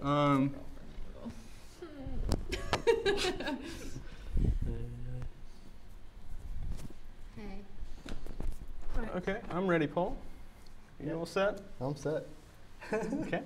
Hey. Okay, I'm ready, Paul. You all set? I'm set. Okay.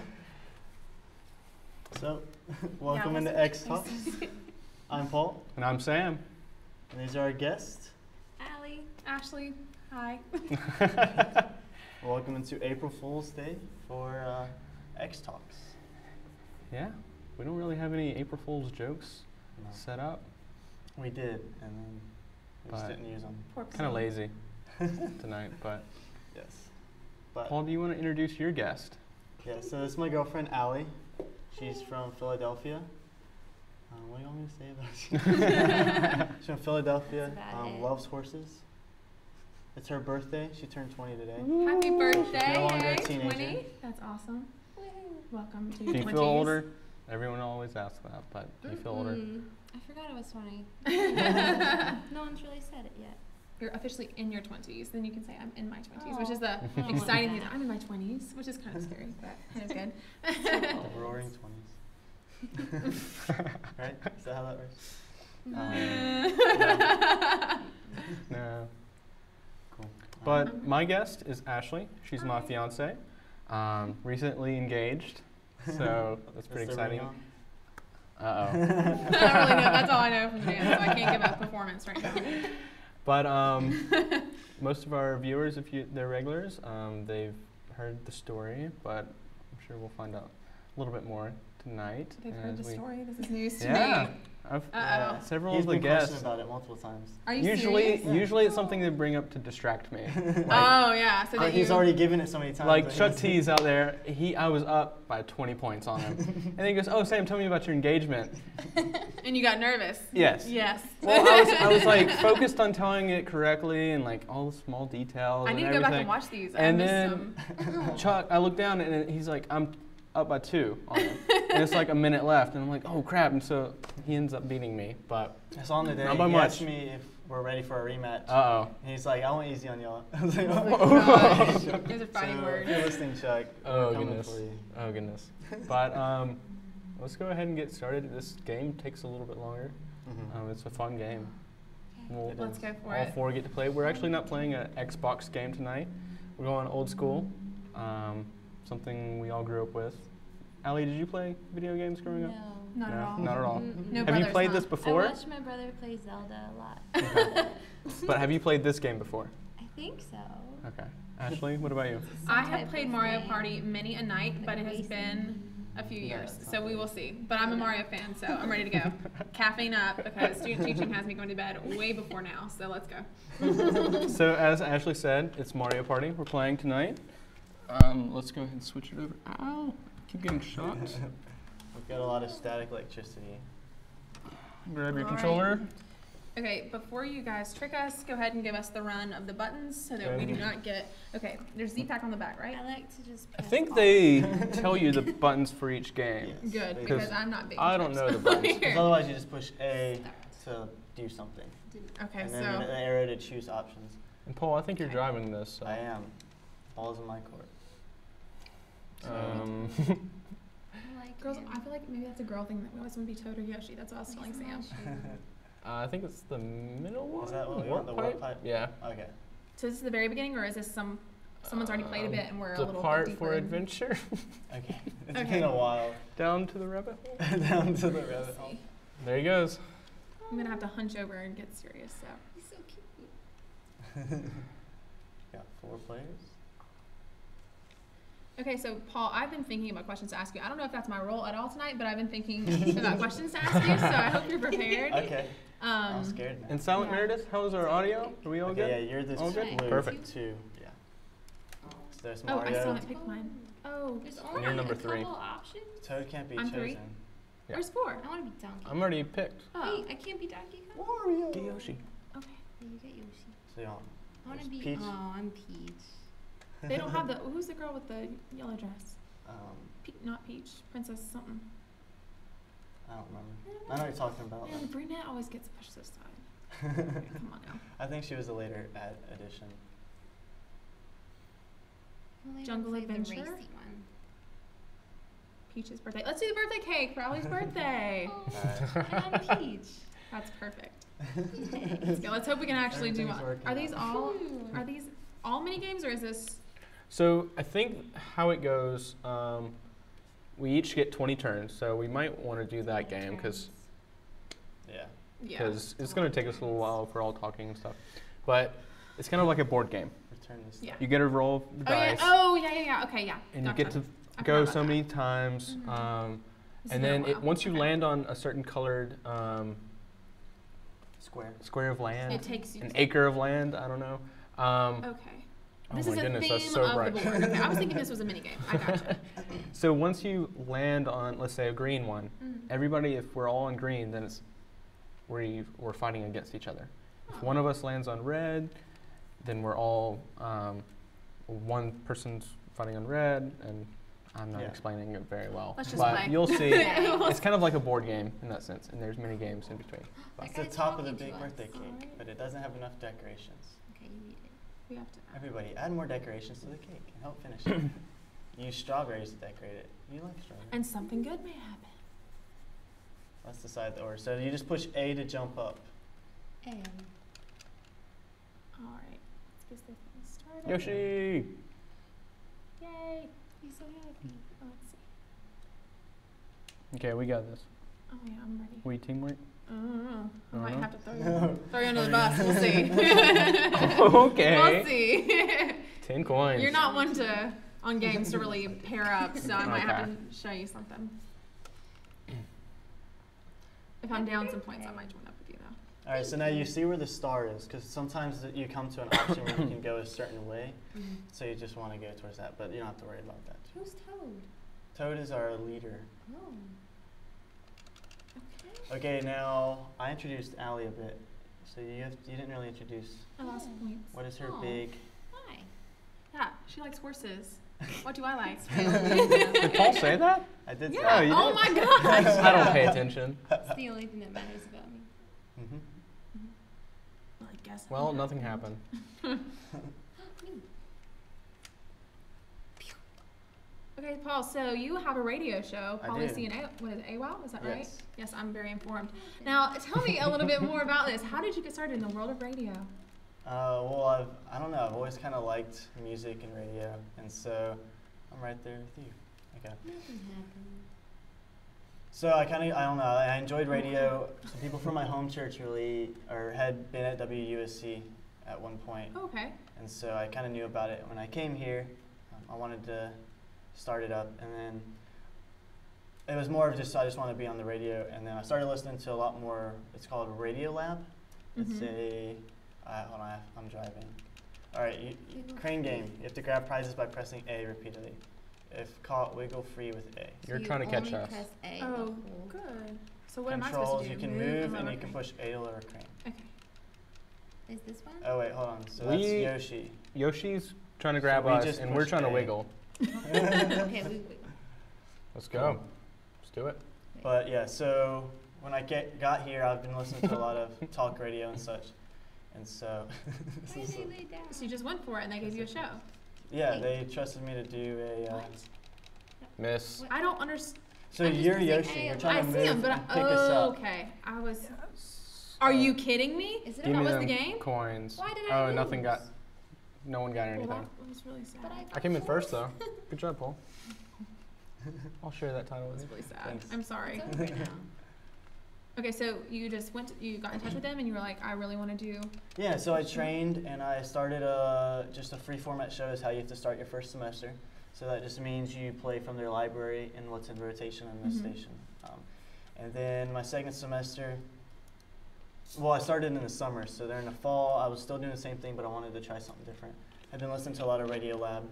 So, welcome into Xtox. I'm Paul. And I'm Sam. And these are our guests. Allie. Ashley. Hi. Welcome into April Fool's Day for Xtox. Yeah, we don't really have any April Fool's jokes set up. We did, and then we just didn't use them. Kind of lazy tonight, but. Yes. But Paul, do you want to introduce your guest? yeah, so this is my girlfriend, Allie. She's from Philadelphia. What do you want me to say about you? She's from Philadelphia, loves horses. It's her birthday. She turned 20 today. Happy birthday. She's no longer a teenager. 20. That's awesome. Welcome to Do you 20s. feel older? Everyone always asks that, but do you feel older? I forgot I was 20. No one's really said it yet. You're officially in your 20s. Then you can say, I'm in my 20s, which is the exciting thing. I'm in my 20s, which is kind of scary, but kind of good. The roaring 20s. Right? Is that how that works? No. Cool. But my guest is Ashley. She's my fiance. Recently engaged, so that's pretty exciting. Uh-oh. I don't really know. That's all I know from dance, so I can't give a performance right now. But most of our viewers, if they're regulars, they've heard the story, but I'm sure we'll find out a little bit more tonight. They've heard the story. This is news to yeah. me. Several He's of the been guests. questioned about it multiple times. Are you usually serious? it's something they bring up to distract me. Oh yeah. So He's already given it so many times. Like Chuck T's out there, I was up by 20 points on him, and then he goes, "Oh, Sam, tell me about your engagement." And you got nervous. Yes. Yes. Well, I was like focused on telling it correctly and like all the small details. I need to go back and watch these. And I then some. Chuck, I look down and he's like, "I'm up by 2 on him," and it's like a minute left, and I'm like, "Oh crap!" And so he ends up beating me, but it's on the day. Not by he much. asked me if we're ready for a rematch. Uh-oh. And he's like, "I want easy on y'all." I was like, Oh, those are fighting so words. if you're listening, Chuck. Oh we're coming goodness. for you. Oh goodness. But let's go ahead and get started. This game takes a little bit longer. It's a fun game. Let's go for all it. 4 get to play. We're actually not playing an Xbox game tonight. We're going old school. Something we all grew up with. Allie, did you play video games growing up? No. Not at all. Not at all. No Have you played brothers, this huh? before? I watched my brother play Zelda a lot. Okay. But have you played this game before? I think so. Okay. Ashley, what about you? I Some have type played of Mario game. Party many a night, but it has been a few years, so we will see. But I'm a Mario fan, so I'm ready to go. Caffeine up, because student teaching has me going to bed way before now, so let's go. So as Ashley said, it's Mario Party we're playing tonight. Let's go ahead and switch it over. Ow! Keep getting shot. We've got a lot of static electricity. Grab your All controller. Okay, before you guys trick us, go ahead and give us the run of the buttons so that we do not get... Okay, there's Z-Pack on the back, right? I like to just I press think alt. they tell you the buttons for each game. Yes. Good, They because do. I'm not big. I don't know the buttons. Because otherwise you just push A to do something. Okay, And then so... the arrow to choose options. And Paul, I think you're driving this. So. I am. Ball's in my court. I like Girls, him. I feel like maybe that's a girl thing that we always want to be Toad or Yoshi. That's what I was telling Sam. I think it's the middle one. Is that what we Warp want, the warp pipe? Yeah. Okay. So this is the very beginning, or is this someone's already played a bit and we're a the little part bit deeper for in? adventure. Okay. It's Okay. been a while. Down to the rabbit hole. Down to the Let's rabbit hole. see. There he goes. I'm gonna have to hunch over and get serious. So He's so cute. Got 4 players. okay, so Paul, I've been thinking about questions to ask you. I don't know if that's my role at all tonight, but I've been thinking about questions to ask you. So I hope you're prepared. Okay. I'm scared now. And Silent Yeah. Meredith, how's our audio? Are we all Okay, yeah, good? you're the All good? blue Perfect. 2. Yeah. So there's Oh, I Mario. still haven't picked mine. Oh, There's And only you're number a 3. couple options. Toad can't be I'm chosen. 3. Yeah. Where's 4? I want to be Donkey. I'm already picked. Oh, Wait, I can't be Donkey Kong? Wario. Get Yoshi. okay. Yeah, you get Yoshi. So y'all. I want to There's be. Peach. Oh, I'm Peach. They don't have the. Who's the girl with the yellow dress? Not Peach. Princess something. I don't remember. I know what you're talking about. Man, the brunette always gets pushed aside. Come on now. I think she was a later addition. Well, I Jungle played Adventure? The racy one. Peach's birthday. Let's do the birthday cake for Allie's birthday. Oh, and I'm Peach. That's perfect. Let's go. Let's hope we can actually do one. Are these all mini games, or is this? So I think how it goes, we each get 20 turns, so we might want to do that game because it's going to take us a little while if we're all talking and stuff. But it's kind of like a board game. Yeah. You get to roll the dice. Yeah. Okay, yeah. And you get to go so many times. And then once you land on a certain colored square of land, it takes you an acre of land, I don't know. Okay. This is a theme that's so of bright. the board. Okay, I was thinking this was a mini game. I gotcha. So once you land on, let's say, a green one, everybody, if we're all on green, then it's we're fighting against each other. If one of us lands on red, then we're all one person's fighting on red, and I'm not explaining it very well. Let's just but play. You'll see. It's kind of like a board game in that sense, and there's many games in between. It's the top of the big birthday cake, but it doesn't have enough decorations. Okay, you eat it. We have to. Everybody, add more decorations to the cake and help finish it. Use strawberries to decorate it. You like strawberries. And something good may happen. Let's decide the order. So you just push A to jump up. A. All right. Let's get this thing started. Yoshi! Yay! He's so happy. Oh, let's see. Okay, we got this. Oh yeah, I'm ready. We teamwork? I don't know. I might Uh-huh. have to throw you under the bus. We'll see. Okay. We'll see. 10 coins. You're not one on games to really pair up, so I might have Okay. to show you something. If I'm down some points, I might join up with you though. All right, so now you see where the star is, because sometimes you come to an option where you can go a certain way, so you just want to go towards that, but you don't have to worry about that. Who's Toad? Toad is our leader. Oh. Okay, now I introduced Allie a bit, so you didn't really introduce. I lost points. What is her Oh. big? Hi. Yeah, she likes horses. What do I like? Did Paul say that? I did say Yeah. that. Oh my gosh. I don't pay attention. It's the only thing that matters about me. Well, I guess. Well, nothing happened. Okay, Paul. So you have a radio show, I Policy do. and what is it, AWOW? Is that right? Yes. Yes, I'm very informed. Now, tell me a little bit more about this. How did you get started in the world of radio? Well, I don't know. I've always kind of liked music and radio, and so I'm right there with you. Okay. Nothing happened. So I don't know. I enjoyed radio. Some people from my home church had been at WUSC at one point, Okay. and so I kind of knew about it. When I came here, I wanted to start it up, and then it was more of I just wanted to be on the radio, and then I started listening to a lot more. It's called Radio Lab. It's hold on, I'm driving. All right, crane game. You have to grab prizes by pressing A repeatedly. If caught, wiggle free with A. You're trying to catch us. Press A Oh, the whole good. So what am I Controls, supposed to do? you can move and lower you can crane. push A to lower crane. Okay. Is this one? Oh wait, hold on. So that's Yoshi. Yoshi's trying to grab we us, just and we're push trying to A. wiggle. Okay, we Let's go. Let's do it. But yeah, so when I got here, I've been listening to a lot of talk radio and such. And so, Why did they lay down? So you just went for it and they gave you a show. yeah, they trusted me to do a. Miss. What? I don't understand. So I'm just you're pressing Yoshi. A You're on trying I to see move him, but and pick us up. okay. I was. Are you kidding me? Is it Give a me was them the game? coins. Why did I Oh, nothing lose? got. No one got Well, anything. that was really sad. But I came in first though. Good job, Paul. I'll share that title with That's you. really sad. Thanks. I'm sorry. It's over now. Okay, so you just you got in touch with them and you were like, I really want to do. Yeah, so I trained and I started just a free format show is how you have to start your first semester. So that just means you play from their library and what's in rotation on the station. And then my second semester, well, I started in the summer. So during the fall, I was still doing the same thing, but I wanted to try something different. I've been listening to a lot of Radio Lab.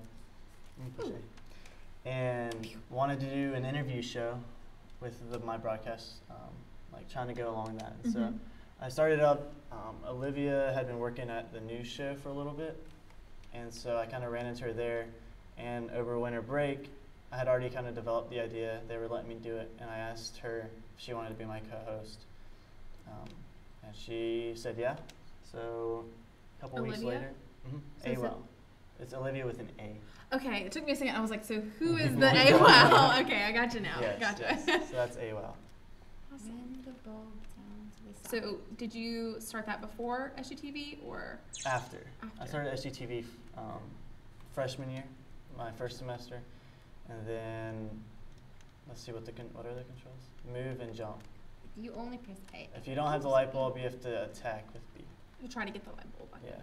And wanted to do an interview show with my broadcast, like trying to go along that. And so I started up, Olivia had been working at the news show for a little bit, and so I kind of ran into her there, and over winter break, I had already kind of developed the idea. They were letting me do it, and I asked her if she wanted to be my co-host, and she said yeah. So a couple weeks Olivia? later, So is it AWOW. It's Olivia with an A. Okay, it took me a second. I was like, so who is the AWOW? Okay, I got you now. Yes, Gotcha. yes. So that's AWOW. When the bulb sounds we saw. So did you start that before SUTV or? After. I After. started SGTV freshman year, my first semester, and then let's see what are the controls? Move and jump. You only press A. If you don't have the light bulb, you have to attack with B. You try to get the light bulb, I Yeah. think.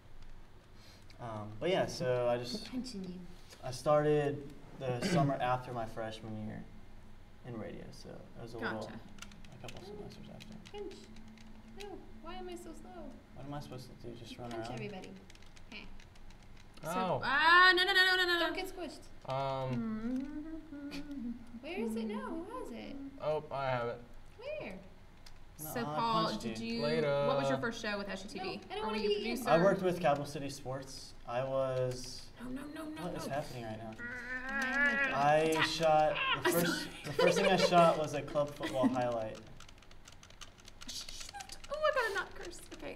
But yeah, so Punching you. I started the summer after my freshman year in radio, so it was a couple semesters after. Punch. No, why am I so slow? What am I supposed to do? Just run Punch around? everybody. Heh. So, Oh. no. Don't get squished. Where is it now? Who has it? Oh, I have it. Where? No, So I Paul, punched did you? Later. What was your first show with SUTV? No, I don't or were wanna you eat a producer? I worked with Capital City Sports. I was. No. What is happening right now? I I shot the first thing I shot was a club football highlight. Oh, I gotta not curse. Okay.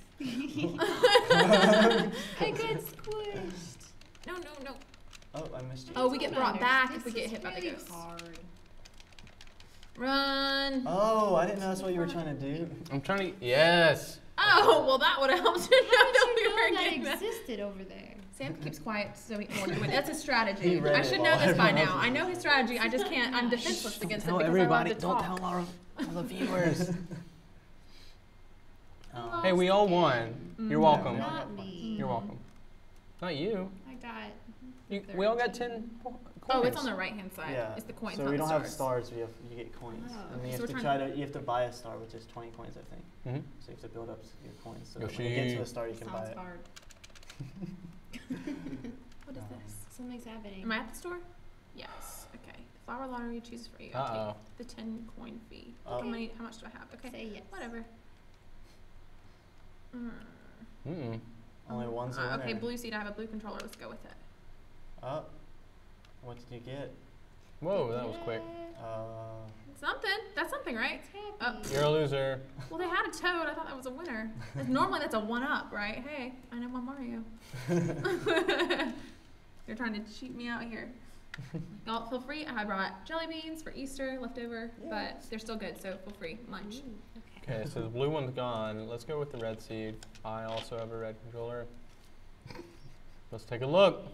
I got squished. No. Oh, I missed you. Oh, we get brought back if This we get is hit by the really ghost. hard. Run. Oh, I didn't know that's what you were trying to do. I'm trying to. Yes. Oh, well, that would have helped you know that we How were did you getting know that. that existed over there? Sam keeps quiet so he won't do it. That's a strategy. He read I it should while know this by everyone now. else I know his strategy. I just can't. I'm defenseless against it Tell because everybody. I love to Don't talk. tell all the viewers. Oh. Hey, we all won. You're Mm. welcome. Yeah. Not me. You're welcome. Not you. I got. We all got 10 coins. Oh, it's on the right hand side. Yeah. It's the coins. So not we the don't have stars. stars. You get coins, Oh, and okay. you So have we're to trying you have to buy a star, which is 20 coins, I think. Mm-hmm. So you have to build up your coins. So Yo, that when you get she- to the star, you can buy Sounds it. hard. What is this? Something's happening. Am I at the store? Yes. Okay. The flower lottery chooses for you. Uh-oh. I'll take the 10 coin fee. Oh. How much do I have? Okay. Say yes. Whatever. Mm-mm. Only one's a winner. Okay, blue seed. I have a blue controller. Let's go with it. Oh, what did you get? Whoa, that was quick. Something. That's something, right? It's happy. You're a loser. Well, they had a toad. I thought that was a winner. Normally that's a 1-up, right? Hey, I know my Mario. You're trying to cheat me out here. Y'all feel free. I brought jelly beans for Easter leftover, but they're still good, so feel free. Lunch. Ooh, okay. Okay, so the blue one's gone. Let's go with the red seed. I also have a red controller. Let's take a look.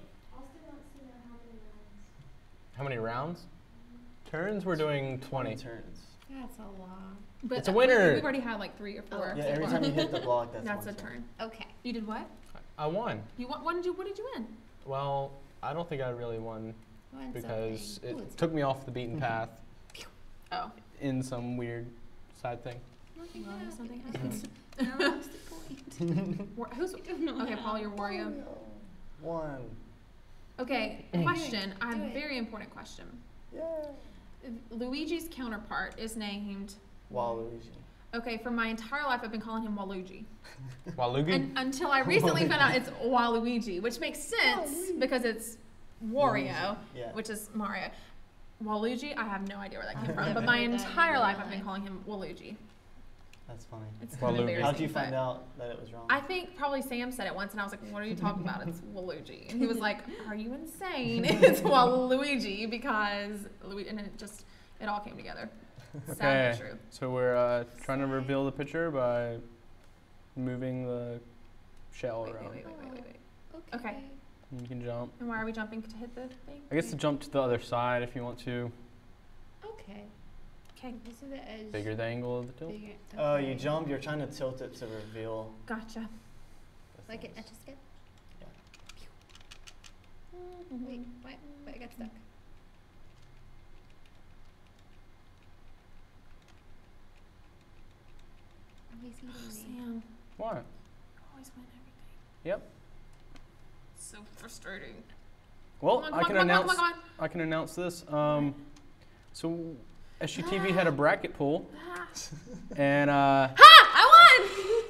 How many rounds? Turns, we're doing 20. turns. That's a lot. But It's a winner. We've already had like 3 or 4. Yeah, so every far. time you hit the block, that's That's a one turn. Okay. You did what? I won. You won? What did you win? Well, I don't think I really won Won because something. Ooh, it it's took me off the beaten path Oh. in some weird side thing. nothing Well, happened. something I lost a point. Who's? Okay, Paul, you're Wario. One. Okay, question. I have Do a it. very important question. Yeah. Luigi's counterpart is named. Waluigi. Okay, for my entire life, I've been calling him Waluigi. Waluigi? And until I recently found out it's Waluigi, which makes sense because it's Wario, Yeah. which is Mario. Waluigi, I have no idea where that came from, never but my heard that in entire my life I've been life. calling him Waluigi. That's funny. It's Waluigi. kind of embarrassing. How'd you but find out that it was wrong? I think probably Sam said it once, and I was like, "What are you talking about? It's Waluigi." And he was like, "Are you insane? It's Waluigi because Luigi." And it all came together. Sad Okay, but true. so we're trying to reveal the picture by moving the shell Wait, around. wait. Okay. Okay. You can jump. And why are we jumping to hit the thing? I guess to jump to the other side if you want to. Okay. Okay, This is the edge. Bigger the angle of the tilt. Bigger. Oh, you okay. jump. You're trying to tilt it to reveal. gotcha. The Like an things. etch-a-sketch? Mm-hmm. Wait, what? Wait, I got stuck. Oh, he's eating Oh, me. Sam, What? you always win everything. Yep. So frustrating. Well, Come I on, can come on, announce. come on, come I can announce this. So SUTV had a bracket pool, on. and Ha! I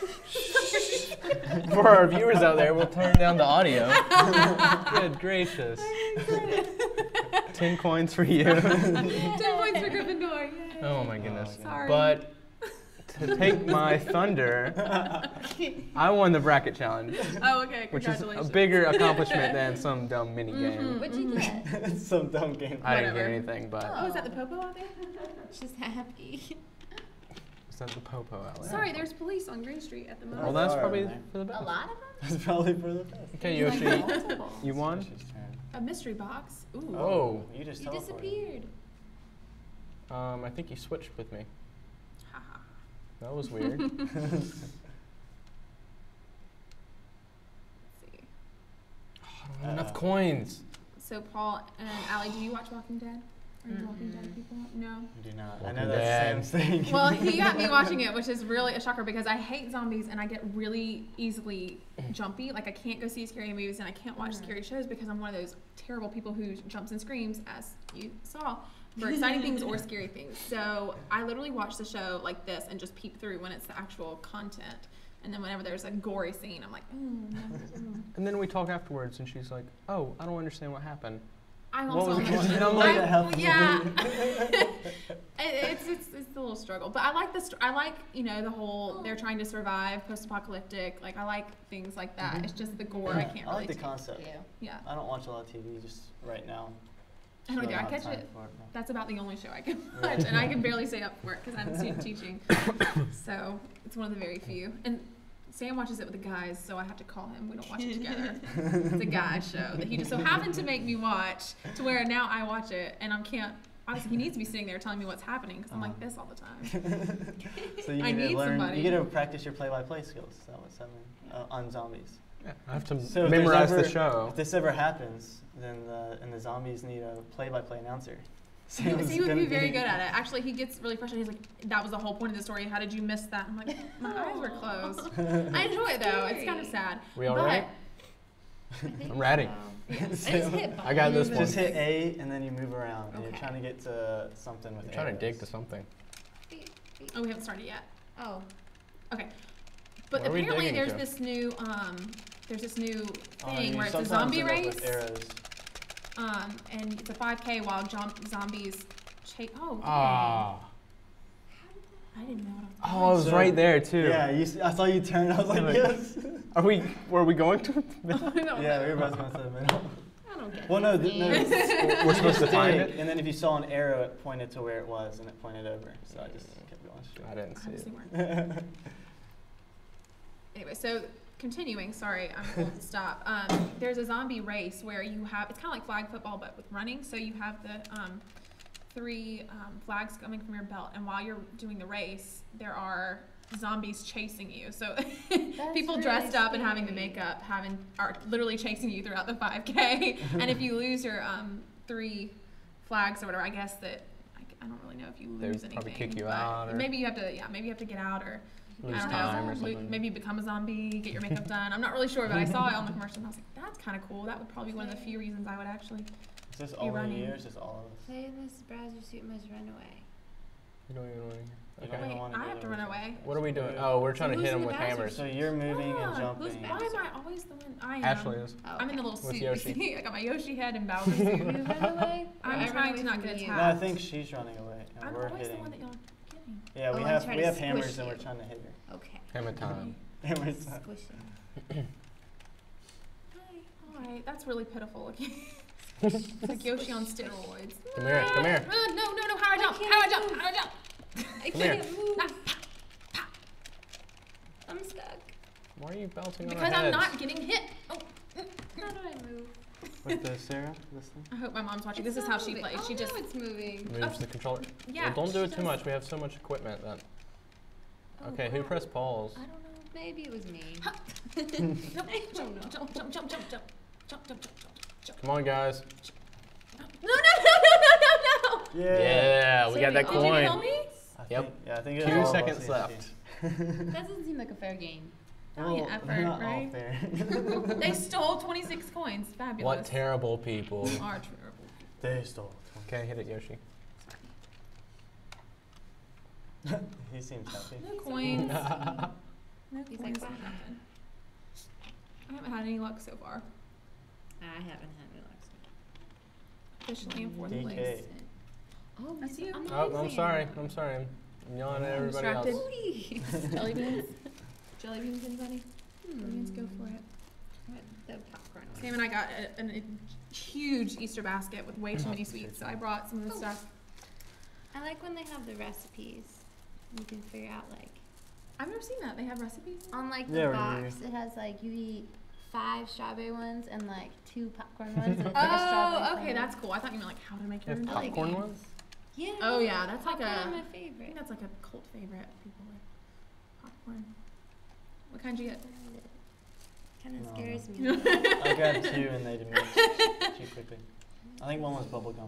won! for our viewers out there, we'll turn down the audio. Good gracious! 10 coins for you. 10 points for Gryffindor. Yay. Oh my goodness! God. Sorry. But to take my thunder, I won the bracket challenge, Oh, okay. which is Congratulations. a bigger accomplishment than some dumb mini game. What'd you get? Some dumb game. I didn't get Whatever. anything, but Oh, is that the popo out there? She's happy. it's not the popo out. Sorry, there's police on Green Street at the moment. Well, that's Sorry, probably man. for the best. A lot of them? That's probably for the best. Okay, There's Yoshi, like multiple. you won. Yoshi's turn. A mystery box. Ooh. Oh. You just You teleported. disappeared. I think you switched with me. Haha. That was weird. Let's see. I don't have enough coins. So Paul and Allie, do you watch Walking Dead? Are you Walking Dead people? No. I do not. I Walking know that's Dead. Sam's thing. Well, he got me watching it, which is really a shocker because I hate zombies and I get really easily jumpy. Like I can't go see scary movies and I can't watch scary shows because I'm one of those terrible people who jumps and screams, as you saw, for exciting things or scary things. So I literally watch the show like this and just peep through when it's the actual content. And then whenever there's a gory scene, I'm like, no. And then we talk afterwards, and she's like, "Oh, I don't understand what happened." I'm What also was on it? the And I'm like, yeah. it's a little struggle, but I like I like the whole they're trying to survive, post-apocalyptic. Like I like things like that. It's just the gore I can't I really like the do. concept. Yeah, I don't watch a lot of TV just right now. I don't So do. I don't have catch time it. for no. That's about the only show I can Right. watch, and I can barely stay up for it because I'm student teaching. So it's one of the very few. And Sam watches it with the guys, so I have to call him. We don't watch it together. It's a guy's show that he just so happened to make me watch, to where now I watch it, and I can't. Obviously, he needs to be sitting there telling me what's happening because I'm like this all the time. So you I get to need learn. somebody. You get to practice your play-by-play skills. That was something on zombies. Yeah, I have to So if memorize there's the show. If this ever happens, then the zombies need a play-by-play announcer. So he would be very good at it. Actually, he gets really frustrated. He's like, "That was the whole point of the story. How did you miss that?" I'm like, "My eyes were closed." I enjoy it though. It's kind of sad. We all but right? I'm ready. I just hit I got this buttons. Just hit A and then you move around. And you're Okay. trying to get to something with I'm trying to dig arrows. to something. Oh, we haven't started yet. Oh. Okay. But What are we apparently digging there's to? this new Oh, thing you where it's a sometimes zombie end up race. with arrows. And it's a 5K while zombies chase. Oh, dang. Ah. I didn't know what Oh, I was So- right there too. Yeah, I saw you turn. I was like, Like- yes. Were we going to? I was doing. Yeah, we were both going to the middle. I don't get Well, no, it. We're supposed to find dig, it? and then if you saw an arrow, it pointed to where it was, and it pointed over. So I just kept going straight. I didn't see Obviously it. weren't. Anyway, so continuing, sorry, I'm going to stop. There's a zombie race where you have, it's kind of like flag football, but with running. So you have the three flags coming from your belt, and while you're doing the race, there are zombies chasing you. So people really dressed up and having the scary. makeup are literally chasing you throughout the 5K. And if you lose your 3 flags or whatever, I guess that I don't really know if you They lose would anything. probably kick you but out or- maybe you have to get out or Lose I don't time know, or something. maybe become a zombie, get your makeup done. I'm not really sure, but I saw it on the commercial and I was like, that's kind of cool. That would probably be one of the few reasons I would actually. Is this all of running. you or is this all of us? Play this browser suit must run away. You don't even want to hear. You Okay. don't Wait, wanna I do have to that. run away. What are we doing? Oh, we're trying to who's hit in them the with Bowser hammers. So you're moving Yeah, and jumping. who's Why am I always the one? I am. Ashley is. Oh, I'm in the little With suit. Yoshi. See, I got my Yoshi head and Bowser You suit. run away? I'm Or I run trying away to not from get you? attacked. No, I think she's running away, and I'm we're always the hitting. one that y'all getting. Yeah, Oh, we and have try we to have hammers squish and we're you. trying to hit her. Okay. Hammer time. Hammers. Squish him. All right, that's really pitiful looking. It's like Yoshi on steroids. Come here, come here. No, how I jump, how I jump, how I jump. I Come here. can't move. I'm stuck. Why are you bouncing on our Because I'm heads? not getting hit. Oh, How do I move? With the Sarah, this thing. I hope my mom's watching. It's This is not how she moving. plays. Oh, She just, no, it's moving. Moves the controller. yeah. Well, don't do she it too does- much. We have so much equipment then. Oh, Okay, who crap. pressed pause? I don't know. Maybe it was me. Nope. I don't know. Jump. Come on, guys. No. Yeah, we So got that we all Did you coin. kill me? I Yep. think, yeah, I think it 2 was all of us seconds in left. That doesn't seem like a fair game. Valiant Well, effort, not all right? fair. They stole 26 coins. Fabulous. What terrible people. Are terrible. They stole. Okay, hit it, Yoshi. He seems happy. No coins. No He's coins. like, no "Wow." nothing. I haven't had any luck so far. I haven't had any luck. Officially in 4th DK. place. Oh, I see you. I'm Oh, not I'm losing. sorry. I'm sorry. Yelling at I'm everybody distracted. else. Jelly beans? Jelly beans, anybody? Jelly beans, go for it. The popcorn one. Sam and I got a huge Easter basket with way too many sweets, so I brought some of the stuff. I like when they have the recipes. You can figure out like I've never seen that. They have recipes? on like the box. It has like you eat 5 strawberry ones and like 2 popcorn ones. And it's like a strawberry Oh, okay, flavor. that's cool. I thought you meant like how to make You your have own jelly popcorn beans. ones? Yeah. Oh yeah, that's like popcorn a. are my I favorite. think that's like a cult favorite. People like popcorn. What kind you get? Kind of No. scares me. I grabbed 2 and they didn't mix too quickly. I think one was bubblegum.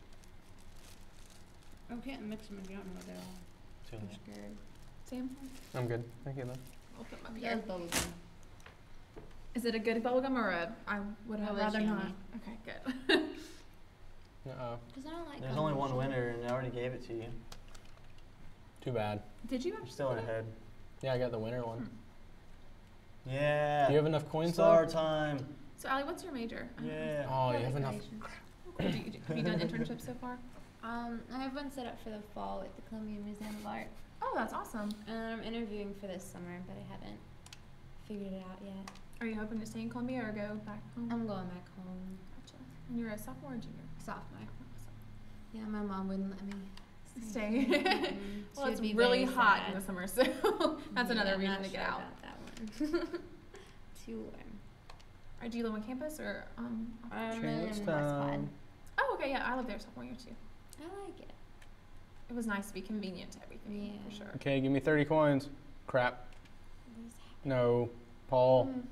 I can't mix them if you don't know what they are. Too I'm late. scared. Sam? I'm good. Thank you, though. I'll put my Yeah, beer. bubblegum. Is it a good bubblegum or a? I would Oh, have it's rather not. yummy. Okay, good. Uh-oh. Because I don't like There's only one gum. winner and I already gave it to you. Too bad. Did you? You're still ahead. Yeah, I got the winner one. Yeah. Do you have enough coins, Star though? time. So Allie, what's your major? Yeah. Oh, you have enough. Decorations. Have you done internships so far? I have one set up for the fall with the Columbia Museum of Art. Oh, that's awesome. And I'm interviewing for this summer, but I haven't figured it out yet. Are you hoping to stay in Columbia or go back home? I'm going back home. Gotcha. And you're a sophomore or junior? Sophomore. Yeah, my mom wouldn't let me Stay. Mhm. Well, She it's would be really very hot sad. in the summer, so that's Yeah, another I'm reason not to get sure out. about that one. Too warm. Or do you live on campus or I'm in Chance West Pod. time. Oh, okay, yeah, I lived there sophomore year too. I like it. It was nice to be convenient to everything, Yeah. for sure. Okay, give me 30 coins. Crap. What is No. Paul. happening?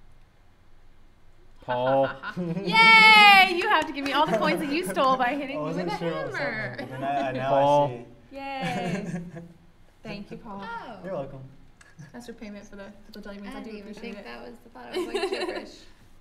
Paul. Yay! You have to give me all the coins that you stole by hitting I me with wasn't a sure what was hammer. happening. And I, now Paul. I see. Yay! Thank you, Paul. Oh. You're welcome. That's your payment for the jelly beans. I I do didn't even appreciate think it. that was the thought. I was like gibberish.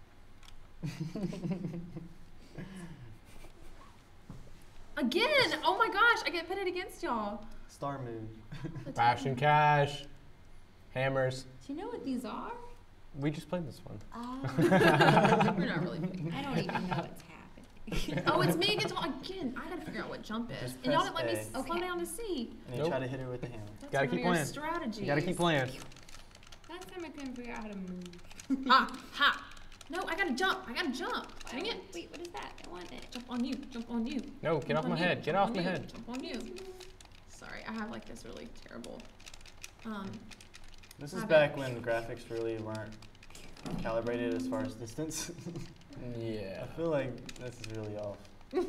Again! Oh my gosh, I get pitted against y'all. Star move. Cash and cash. Hammers. Do you know what these are? We just played this one. We're not really paying. I don't even know what's happening. Oh, it's me against again. I gotta figure out what jump is. Just And y'all press didn't let me A. slow Okay. down to see. And you Nope. try to hit her with the hammer. That's Gotta one keep of your playing. strategies. You gotta keep playing. Last time I couldn't figure out how to move. Ah, ha! No, I gotta jump. I gotta jump. Dang it. Wait, what is that? I want it. Jump on you. Jump on you. No, get Jump off on my you, head. Get jump off on my you, head. Jump on you. Sorry, I have like this really terrible. This is My back bad. when graphics really weren't calibrated as far as distance. Yeah. I feel like this is really off.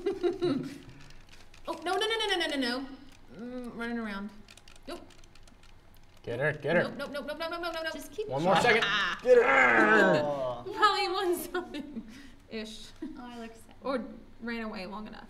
Oh no no no no no no no no! Running around. Nope. Get her. Get her. Nope nope nope nope nope nope nope nope. Just keep One more second. Ah, Get her! Oh. you probably won something, ish, Oh, I look sad. or ran away long enough.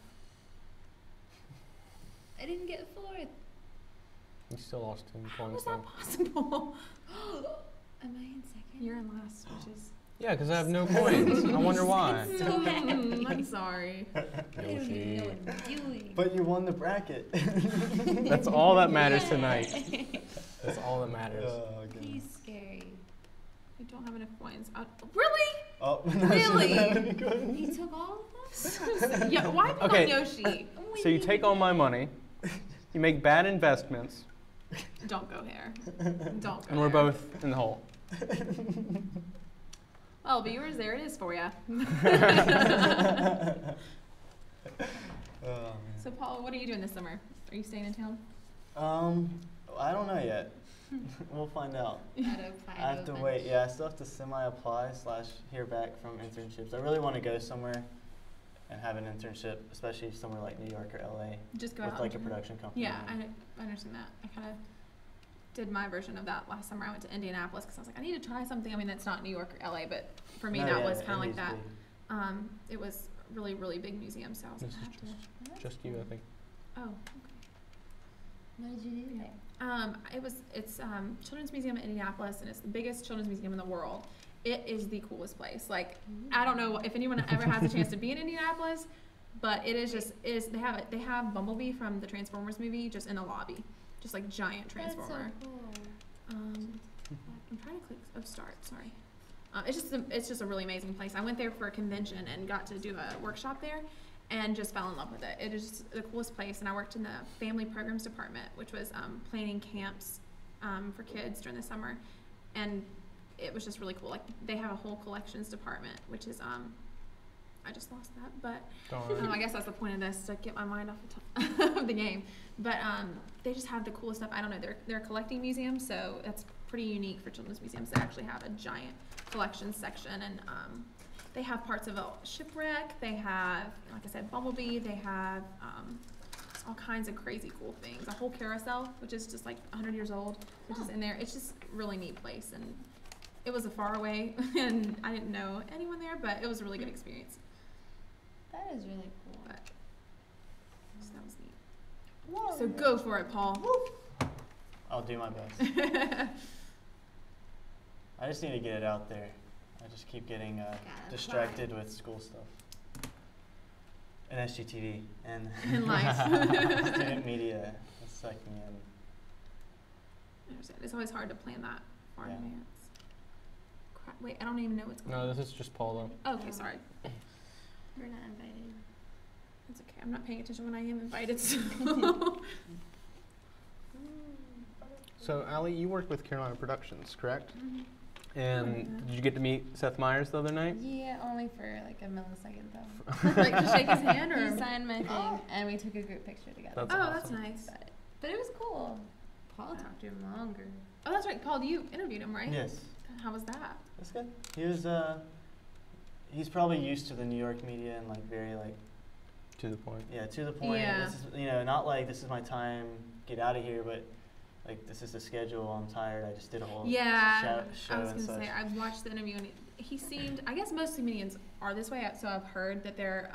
I didn't get fourth. You still lost 10 How points is that though. possible? Am I in second? You're in last, which is. Yeah, because I have no coins. I wonder why. So happy. I'm sorry. I don't even know what I'm doing. But you won the bracket. That's all that matters tonight. That's all that matters. Oh, He's goodness. scary. I don't have enough coins. Really? Oh, Really? He took all of them? Yeah. Why pick Okay. on Yoshi? So you take all my money, you make bad investments, Don't go there. Don't go. and we're there. both in the hole. Well, viewers, there it is for you. Oh, So, Paul, what are you doing this summer? Are you staying in town? man. I don't know yet. We'll find out. I have to wait. Yeah, I still have to semi-apply / hear back from internships. I really want to go somewhere and have an internship, especially somewhere like New York or LA Just go with out. like a and- production company. Yeah, I understand that. I kind of did my version of that last summer. I went to Indianapolis because I was like, I need to try something. I mean, that's not New York or LA, but for me, No, that yeah, was kind of like Indy's that. big. It was really, really big museum, so I was This like, I is have to. Just you, I think. Oh, What did you do there? it's Children's Museum in Indianapolis, and it's the biggest children's museum in the world. It is the coolest place. Like, I don't know if anyone ever has a chance to be in Indianapolis, but it is just they have Bumblebee from the Transformers movie just in the lobby, just like giant Transformer. That's so cool. I'm trying to click start. Sorry. It's just a really amazing place. I went there for a convention and got to do a workshop there, and just fell in love with it. It is just the coolest place. And I worked in the family programs department, which was planning camps for kids during the summer. And it was just really cool. Like, they have a whole collections department, which is, I just lost that, but I guess that's the point of this, to get my mind off of the game. But they just have the coolest stuff. I don't know, they're a collecting museum, so that's pretty unique for children's museums. They actually have a giant collections section, and they have parts of a shipwreck. They have, like I said, Bumblebee. They have all kinds of crazy cool things. A whole carousel, which is just like 100 years old, which is in there. It's just a really neat place, and it was a far away, and I didn't know anyone there, but it was a really good experience. That is really cool. But, so that was neat. Whoa. So go for it, Paul. I'll do my best. I just need to get it out there. I just keep getting distracted with school stuff. And SGTV and life. Student media. It's sucking me in. I understand. It's always hard to plan that far in Yeah. advance. Crap. Wait, I don't even know what's going on. No, this is just Paul Oh, okay, sorry. We're not invited. It's okay. I'm not paying attention when I am invited. So. So, Allie, you worked with Carolina Productions, correct? Mm-hmm. And did you get to meet Seth Meyers the other night? Yeah, only for like a millisecond though. Like, to shake his hand, or? He signed my thing, and we took a group picture together. That's Oh, awesome. that's nice. But it was cool. Paul Yeah. talked to him longer. Oh, that's right. Paul, you interviewed him, right? Yes. How was that? That's good. He was he's probably used to the New York media and like very like To the point. yeah, to the point. Yeah. This is, not like this is my time, get out of here, but like this is the schedule, I'm tired, I just did a whole Yeah. show I was and gonna such. say, I watched the interview, and he seemed, I guess most comedians are this way, so I've heard that they're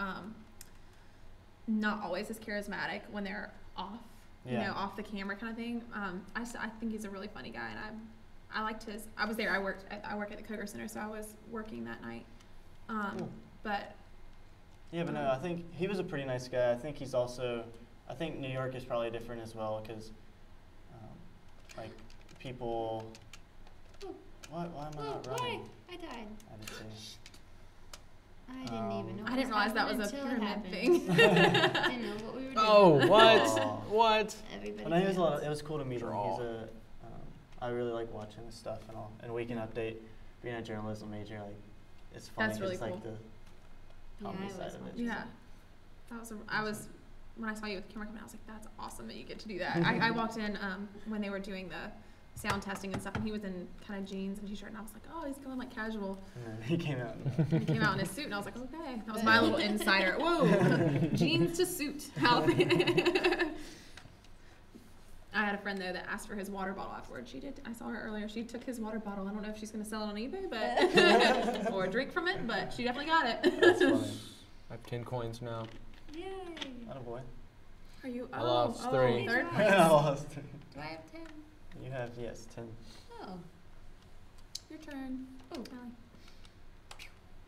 not always as charismatic when they're off, off the camera kind of thing. I think he's a really funny guy, and I liked his, I was there, I work at the Coger Center, so I was working that night. Cool. But Yeah, but no, I think he was a pretty nice guy. I think he's also, I think New York is probably different as well, because like people, why am I not running? I died. I didn't see. I didn't even know. I didn't realize that was a until it pyramid happened. thing. Didn't know what we were doing. Oh, what? Aw. What? Everybody. Well, no, he was fails. it was cool to meet him. Draw. He's I really like watching his stuff and all. And Weekend Update, being a journalism major, like, it's funny. That's really 'cause it's cool. like the comedy I side was of it. watching Yeah. I was, when I saw you with the camera coming out, I was like, that's awesome that you get to do that. I walked in when they were doing the sound testing and stuff, and he was in kind of jeans and t-shirt, and I was like, oh, he's going like casual. And then he came out. And he came out in his suit, and I was like, okay. That was my little insider. Whoa, jeans to suit outfit. I had a friend, though, that asked for his water bottle afterwards. She did. I saw her earlier. She took his water bottle. I don't know if she's going to sell it on eBay, but or drink from it, but she definitely got it. That's funny. I have 10 coins now. Yay. Attaboy. Are you? I lost 3. Third I place. I lost. Do I have 10? You have, yes, 10. Oh. Your turn. Oh. Allie.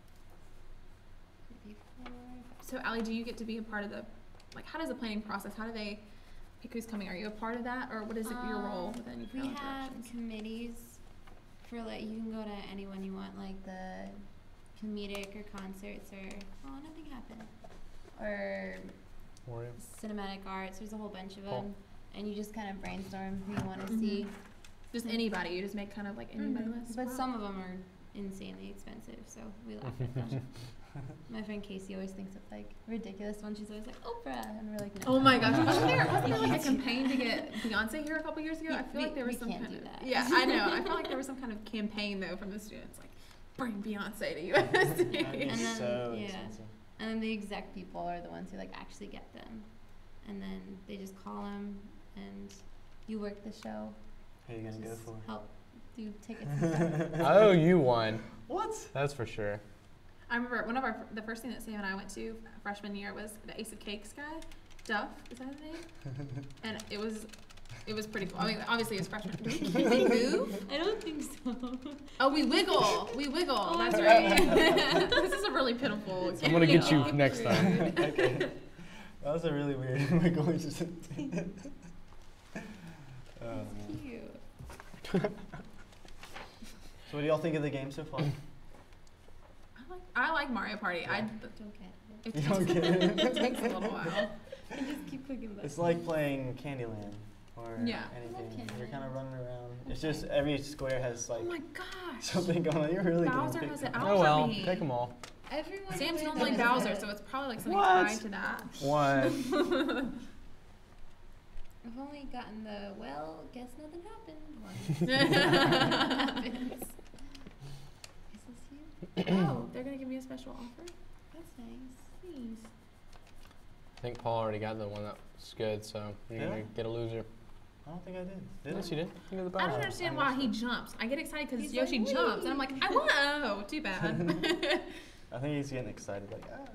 54. So, Allie, do you get to be a part of the, like, how does the planning process? How do they pick who's coming? Are you a part of that, or what is it, your role within We Carolina have Productions? committees for like you can go to anyone you want, like the comedic or concerts or nothing happened, or Warrior. cinematic arts. There's a whole bunch of Cool. them, and you just kind of brainstorm who you want to see. Just anybody. You just make kind of like anybody list. But Wow. some of them are insanely expensive, so we laugh at them. My friend Casey always thinks it's like ridiculous when she's always like Oprah, and we're like, no. Oh my gosh! Wasn't there like a campaign to get Beyonce here a couple years ago? I feel like there was we some can't kind do of that. yeah. I know. I feel like there was some kind of campaign though from the students, like bring Beyonce to USC. That'd be And then, so yeah. expensive. And then the exec people are the ones who like actually get them, and then they just call them, and you work the show. Who are you going to go Just for? help do tickets and stuff. Oh, you won. What? That's for sure. I remember the first thing that Sam and I went to freshman year was the Ace of Cakes guy, Duff, is that his name? And it was pretty cool. I mean, obviously it's freshman. Do we move? I don't think so. Oh, we wiggle. Oh, That's okay. right. This is a really pitiful. I'm going to get you next time. Okay. That was a really weird. We're going to. Cute. So what do y'all think of the game so far? I like Mario Party. Yeah. I Don't get it. It You takes, don't get it? it takes a little while. I just keep clicking buttons. It's like playing Candyland or Yeah. anything. You're Candyland. kind of running around. It's Okay. just every square has like Oh my gosh. something going on. You're really Bowser getting has picked it on. out Oh for well, me. take them all. Everyone Sam's always normally does Bowser, that. so it's probably like something What? tied to that. What? I've only gotten the, well, guess nothing happened. Happens. Is this you? Oh, they're gonna give me a special offer. That's nice. Please. I think Paul already got the one that's good, so you're Yeah? gonna get a loser. I don't think I did. Did Yes, I? you did. You got the I don't Bowser. understand why he jumps. I get excited because He's Yoshi like, jumps, and I'm "Wee." like, I won. Oh, too bad. I think he's getting excited. Like, ah.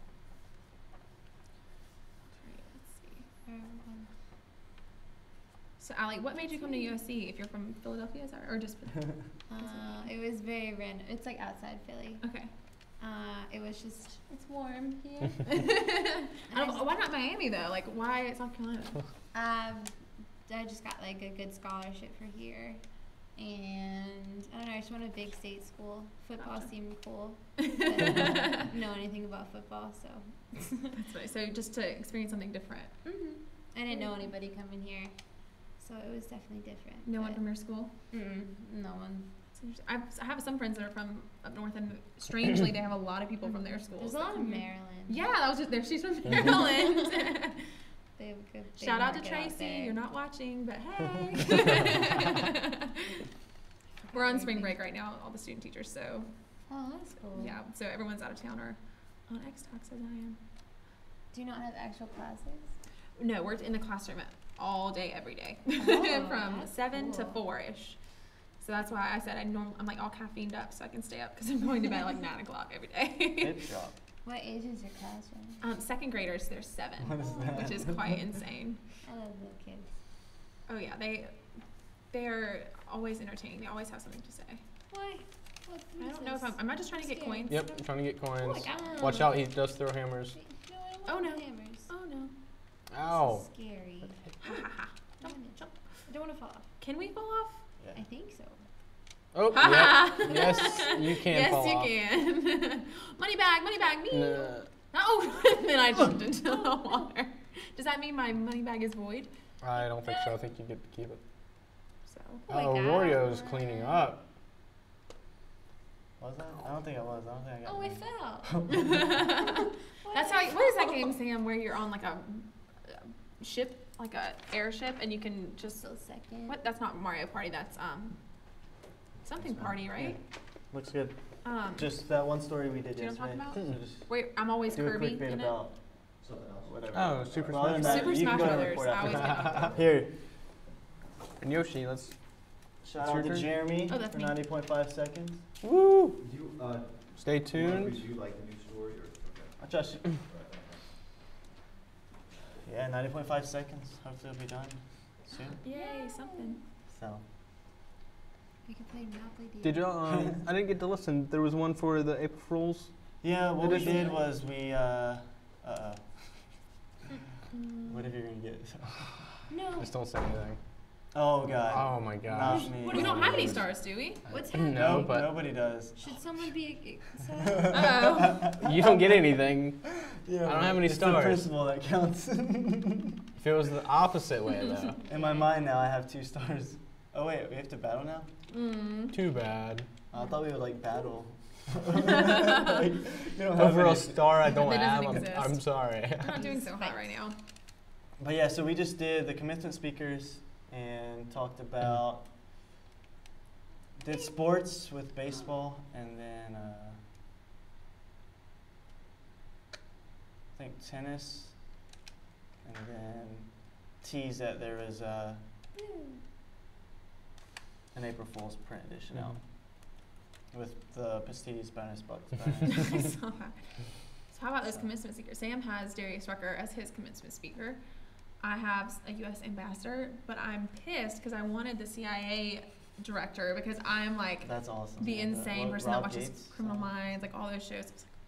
So, Allie, what made you come to USC if you're from Philadelphia? Is that right? Or just. It was very random. It's like outside Philly. Okay. It was just, it's warm here. Why not Miami, though? Like, why South Carolina? I just got like a good scholarship for here. And I don't know, I just went to a big state school. Football Gotcha. seemed cool. But I didn't know anything about football, so. That's nice. So, just to experience something different. I didn't know anybody coming here, so it was definitely different. No one but- from your school? No one. I have some friends that are from up north, and strangely, they have a lot of people from their schools. There's a that lot of come here. Maryland. Yeah, that was just there. She's from Maryland. They have a good big Shout out to market out Tracy. there. You're not watching, but hey. We're on spring break right now, all the student teachers. So Oh, that's cool. yeah, so everyone's out of town or on Xtox as I am. Do you not have actual classes? No, we're in the classroom all day, every day, Oh, from that's 7 to cool. 4-ish. So that's why I said I'm like all caffeined up, so I can stay up because I'm going to bed at like 9 o'clock every day. Hip drop. What age is your classroom? Second graders, they're 7, What is that? which is quite insane. I love little kids. Oh yeah, they're always entertaining. They always have something to say. Why? What I don't know if this? I'm not just trying to get Scared. coins. Yep, I'm trying to get Oh my coins. God. Watch out, he does throw hammers. No, I don't Oh, want no. hammers. Oh no. Ow. This is scary. Ha ha ha. Jump, jump. I don't want to fall off. Can we fall off? Yeah. I think so. Oh, Ha yep. Yes, you can Yes, fall you off. can. money bag, me. Nah. Oh, and then I jumped into the water. Does that mean my money bag is void? I don't think so. I think you get to keep it. So. Oh my Oh, God. Wario's cleaning up. Was that? I don't think I was. I don't think I got Oh, I it. fell. That's how. What is that game, Sam? Where you're on like a ship, like a airship, and you can just. So second. What? That's not Mario Party. That's something That's party, right? Looks good. Um, Just that one story we did Do you know what I'm yesterday. talking So just wait, I'm always do a Kirby quick bit in it. about whatever. Oh, Super Well, other Smash than that, Super you can Smash go to Brothers. report I after always that. get up. Here, And Yoshi, let's. shout It's out your to turn. Jeremy Oh, that's for me. 90.5 seconds. Woo! You, Stay tuned. Would you like the new story or? I trust you. Yeah, 90.5 seconds. Hopefully it'll be done soon. Yay, something. So, We could play Monopoly Deal. Did y'all? I didn't get to listen. There was one for the April Fools. yeah, what we Did it- did was we, whatever you're gonna get. No. Just don't say anything. Oh, God. Oh my gosh. Not me. We don't have any stars, do we? What's No, happening? No, but nobody does. Should someone be Uh-oh. you don't get anything. Yeah, I don't have any it's the stars. principle that counts. If it was the opposite way, though. In my mind now, I have 2 stars. Oh wait, we have to battle now? Too bad. I thought we would like battle. Like, you don't have Over a any- star I don't That have. doesn't I'm exist. sorry. I'm not doing so hot right now. But yeah, so we just did the commencement speakers and talked about did sports with baseball and then I think tennis and then teased that there was an April Fool's print edition out with the pasties bonus bucks bonus. I saw that. So how about those commencement speakers? Sam has Darius Rucker as his commencement speaker. I have a U.S. ambassador, but I'm pissed because I wanted the CIA director because I'm like That's awesome. the Yeah, insane Rob person that watches Gates, Criminal so- Minds, like all those shows. I was like,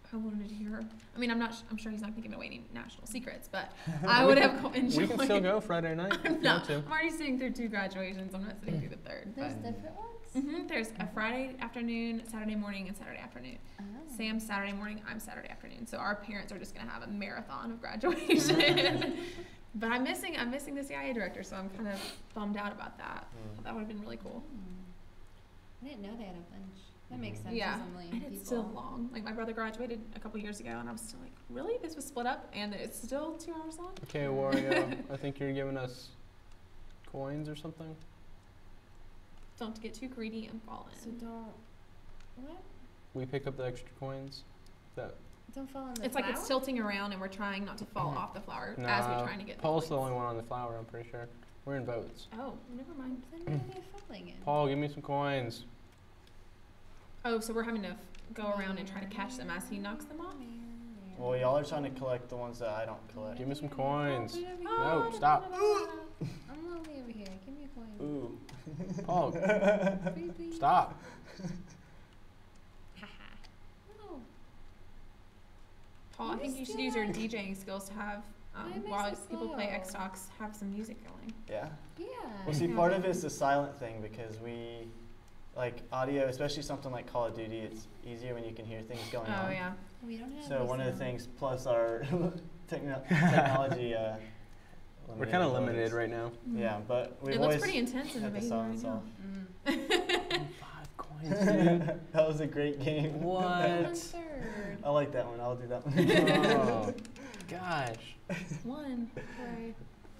I wanted to hear. I mean, I'm sure he's not going to give away any national secrets, but I would have enjoyed. We can still go Friday night. I'm already sitting through 2 graduations. I'm not sitting through the 3rd. There's different ones? There's a Friday afternoon, Saturday morning, and Saturday afternoon. Oh. Sam's Saturday morning, I'm Saturday afternoon. So our parents are just going to have a marathon of graduation. But I'm missing the CIA director, so I'm kind of bummed out about that. That would have been really cool. I didn't know they had a bunch. That makes sense. Yeah, and and it's still long. Like my brother graduated a couple years ago, and I was still like, really? This was split up, and it's still 2 hours long? Okay, Wario, I think you're giving us coins or something. Don't get too greedy and fall in. So don't. What? We pick up the extra coins. That. Don't fall in the It's flower? like it's tilting around, and we're trying not to fall off the flower as we're trying to get. Paul's the only one on the flower. I'm pretty sure. We're in votes. Oh, never mind. Then why are they falling in? Paul, give me some coins. Oh, so we're having to go around and try to catch them as he knocks them off? Well, y'all are trying to collect the ones that I don't collect. Give me some coins. Oh, No, stop. I'm lonely over here. Give me a coin. Ooh. Paul, Pretty please. stop. Haha. No. Paul, I think you should use your DJing skills to have, Why am I while so people play slow? Xtox, have some music going. Yeah. Yeah. Well, see, part of it's the silent thing because we, like audio, especially something like Call of Duty, it's easier when you can hear things going on. Oh, yeah. We don't have So any one of the sound. things, plus our technology. We're kind of abilities. limited right now. Yeah, but we've It looks always pretty intense in the had the video right silence now. off. 5 coins, dude. That was a great game. One What? third. I like that one. I'll do that one. Oh, gosh. 1. Right.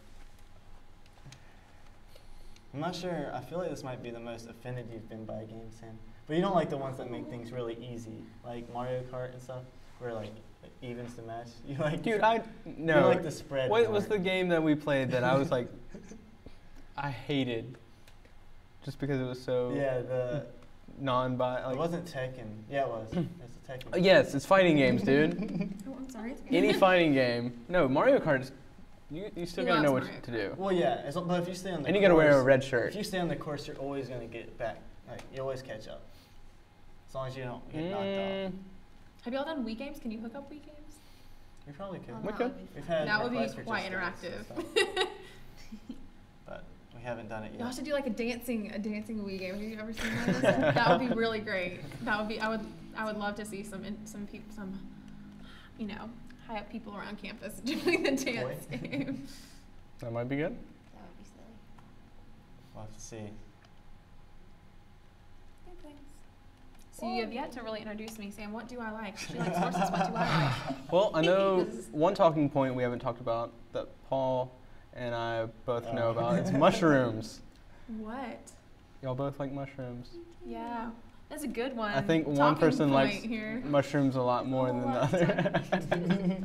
I'm not sure. I feel like this might be the most offended you've been by a game, Sam. But you don't like the ones that make things really easy, like Mario Kart and stuff, where like it evens the match. You like, Dude, you no. like the spread. What more. was the game that we played that I was like, I hated, just because it was so Yeah, the non-bi. it Like, wasn't Tekken. Yeah, it was. It's a Tekken. yes, it's fighting games, dude. Oh, I'm sorry. Any fighting game. No, Mario Kart. You still He gotta know loves what Mario to do, Well, yeah, but if you stay on the and you course, gotta wear a red if shirt. you stay on the course, you're always gonna get back. Like you always catch up, as long as you don't get knocked off. Have y'all done Wii games? Can you hook up Wii games? You probably could. Oh, We that could. would be We've fun. had That would be requests for quite Just Dance and interactive. stuff, but we haven't done it Y'all yet. should do like a dancing Wii game. Have you ever seen those? That would be really great. That would be. I would love to see some people, you know, high up people around campus doing the dance game. That might be good. That would be silly. We'll have to see. Yeah, thanks. So you have yet to really introduce me, Sam. What do I like? She likes horses. What do I like? Well, I know one talking point we haven't talked about that Paul and I both know about. It's mushrooms. What? Y'all both like mushrooms. Yeah, that's a good one. I think one Talking person point likes here. mushrooms a lot more than the other.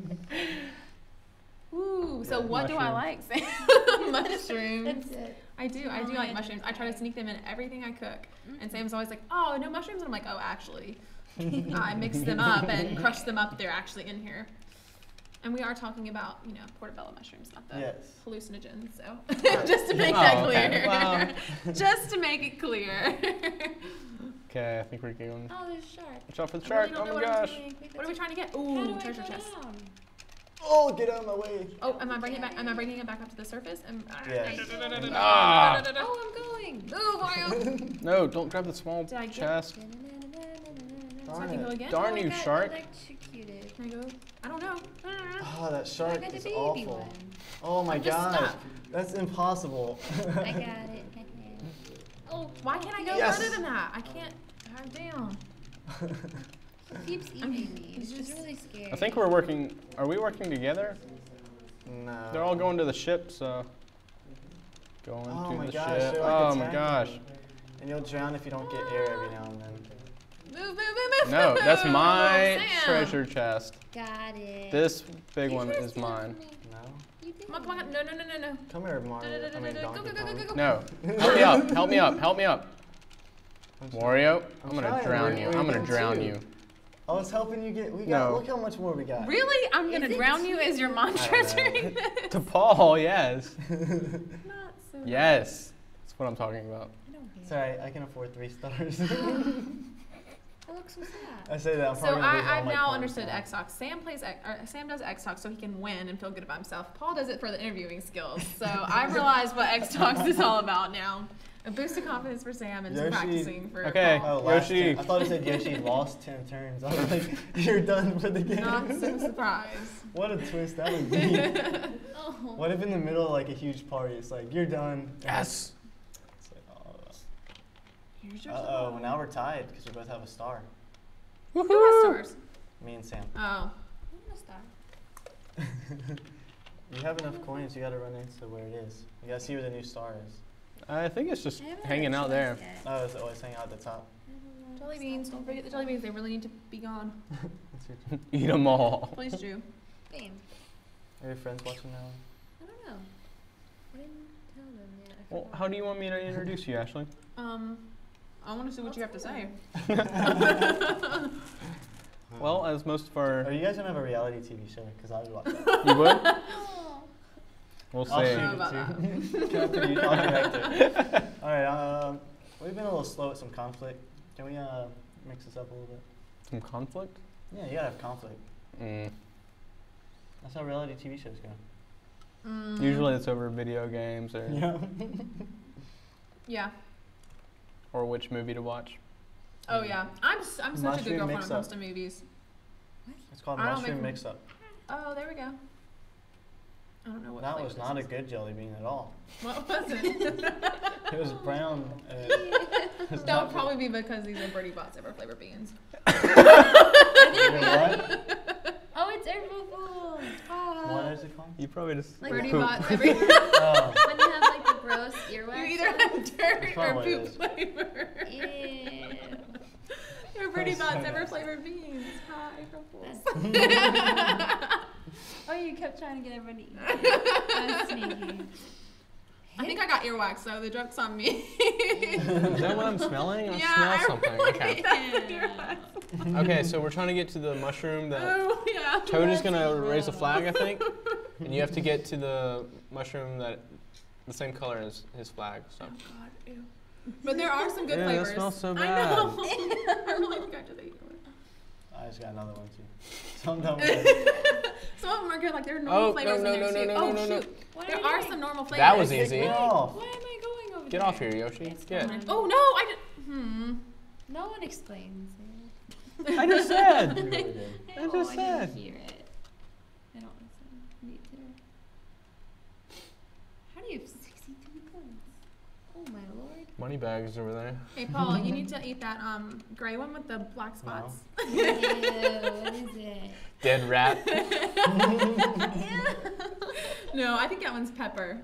Ooh, so Yeah, what do I mushrooms. like, Sam? Mushrooms. That's it. I do like mushrooms. I try to sneak them in everything I cook. And Sam's always like, oh, no mushrooms? And I'm like, oh, actually. I mix them up and crush them up. They're actually in here. And we are talking about, you know, portobello mushrooms, not the Yes. hallucinogens. So just to make that Oh, clear. okay. Well. Just to make it clear. Okay, I think we're going. Oh, there's a shark. Watch out for the I shark. really don't Oh know my what I'm gosh. doing. Wait, What are we trying to get? How Ooh, do I treasure go chest. down? Oh, get out of my way! Oh, am I bringing it back? Am I bringing it back up to the surface? Yes. Ah. Oh, I'm going. Ooh, Mario. No, don't grab the small Did I get- chest. So I can go again? Darn Oh, I you, got shark. electrocuted. Can I go? I don't know. Oh, that I shark got the is baby awful. one. Oh my Just gosh, stop. that's impossible. I got it. Oh, Why can't I go Yes. further than that? I can't. I'm down. he keeps I'm- eating me. he's It's just just- really scary. I think we're working. Are we working together? No. They're all going to the ship, so. Going Oh to my the gosh, ship. they're like Oh my attacking. gosh. And you'll drown if you don't get air every now and then. Move, move, move, move. No, move, that's my Sam. treasure chest. Got it. This big You one could've is stolen mine. from me. No? You did. Come on, come on. No, no, no, no, no. Come here, Mario. I mean, Go, go, Donkey go, go, go, Kong. go. No. Help me up. Help me up. Help me up. I'm Wario, I'm I'm gonna trying. drown Where you. are you I'm gonna going drown to? you. I was helping you get. We got. No. Look how much more we got. Really? I'm Is gonna it drown you as your mantra I don't know. during this? To Paul, yes. Not so. Yes. That's what I'm talking about. I don't get it. Sorry, I can afford 3 stars. That looks so sad. I say that. I'm So probably gonna lose all I've my now points understood now. Xtox. Sam does Xtox so he can win and feel good about himself. Paul does it for the interviewing skills. So I've realized what Xtox is all about now. A boost of confidence for Sam and some Yoshi. practicing for Okay. Paul. Oh, last Yoshi. 10. I thought it said Yoshi lost 10 turns. I was like, you're done for the game. Not so surprised. What a twist that would be. Oh. What if in the middle of like a huge party, it's like, you're done. Yes. It's like, Here's your uh-oh, now we're tied because we both have a star. Who has stars? Me and Sam. Oh. I'm a star. You have enough coins, you gotta run into where it is. You gotta see where the new star is. I think it's just I haven't hanging had a out there. choice yet. Oh, it's always hanging out at the top. Jelly beans. Don't forget the jelly beans. They really need to be gone. That's your Eat them all. Please do. Same. Are your friends watching now? I don't know. I didn't tell them yet. I Well, forgot. how do you want me to introduce you, Ashley? I want to see what you have to say. Well, as most of Are our... you guys gonna have a reality TV show? Because I would watch that. You would? Oh. We'll I'll see. shoot Know it about too. Can I put you- I'll direct it. Alright, we've been a little slow at some conflict. Can we mix this up a little bit? Some conflict? Yeah, you gotta have conflict. Mm. That's how reality TV shows go. Usually it's over video games or, Yeah. Yeah. or which movie to watch. Oh yeah. I'm such a good Mushroom girl when it mix-up. comes to movies. It's called I don't mushroom make- mix-up. Oh, there we go. I don't know what. That flavor was this not a is. good jelly bean at all. What was it? It was brown. That would probably be because these are Birdie Bots ever flavor beans. What? Oh, it's April Fool's. Oh. What is it called? You probably just Like Birdie poop. Bots every. Oh, When you have like the gross earwax. You either have dirt or probably poop is. flavor. Ew. They're Birdie That's so Bots ever nasty. flavored beans. Hi, April Fools. Oh, you kept trying to get everybody to eat. That's sneaky. I think I got earwax, so the joke's on me. Is that what I'm smelling? I Yeah, smell I something. really Okay. think that's the earwax. Okay, so we're trying to get to the mushroom that Oh yeah. Toad is gonna raise a flag, I think, and you have to get to the mushroom that the same color as his flag. So. Oh God, ew. But there are some good Yeah, flavors. that smells so I bad. know. I really think I did eat one. I just got another one too. So I'm done with it. Some of them are good, like there are normal Oh, flavors no, in there no, too. no, Oh no, no. shoot. What There you are doing? some normal flavors. That was Kick easy. me off. Why am I going over Get there? off here, Yoshi. It's Get. fine. Oh no, I did. No one explains it. I just said. You really did. I No, just I said. didn't hear it. I don't listen. Me too. How do you have 62 points? Oh my lord. Money bags over there. Hey Paul, you need to eat that gray one with the black spots. Ew, what is it? Dead rat. No, I think that one's pepper.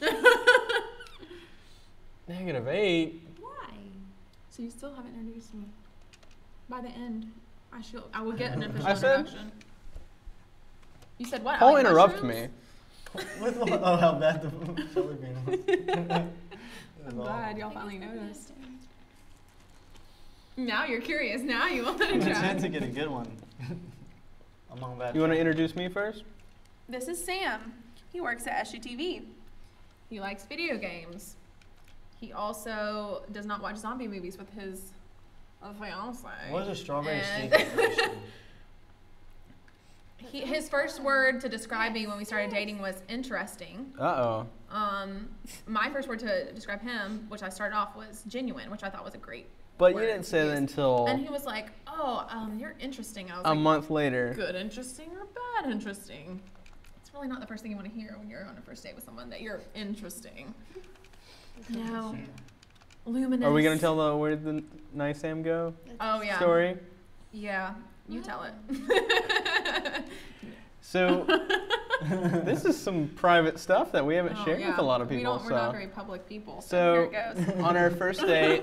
-8. Why? So you still haven't introduced me. By the end, I will get an official I said- introduction. You said what? I Paul like interrupt mushrooms? me. With what? Oh, how bad the jelly bean was. I'm glad y'all finally noticed. Now you're curious. Now you want to I'm try. trying to get a good one. I'm on bad You want to track. introduce me first? This is Sam. He works at SUTV. He likes video games. He also does not watch zombie movies with his fiance. What is a strawberry And- steak impression? His first word to describe me when we started dating was interesting. Uh-oh. My first word to describe him, which I started off, was genuine, which I thought was a great But you word didn't to say that use. until And he was like, "Oh, you're interesting." I was a like, month later. "Good interesting or bad interesting?" It's really not the first thing you want to hear when you're on a first date with someone, that you're interesting. No. Luminous. Are we going to tell the where the nice Sam go Oh yeah. story? Yeah. You tell it. So this is some private stuff that we haven't Oh, shared yeah. with a lot of people. We're not very public people. So, So- here it goes. On our first date,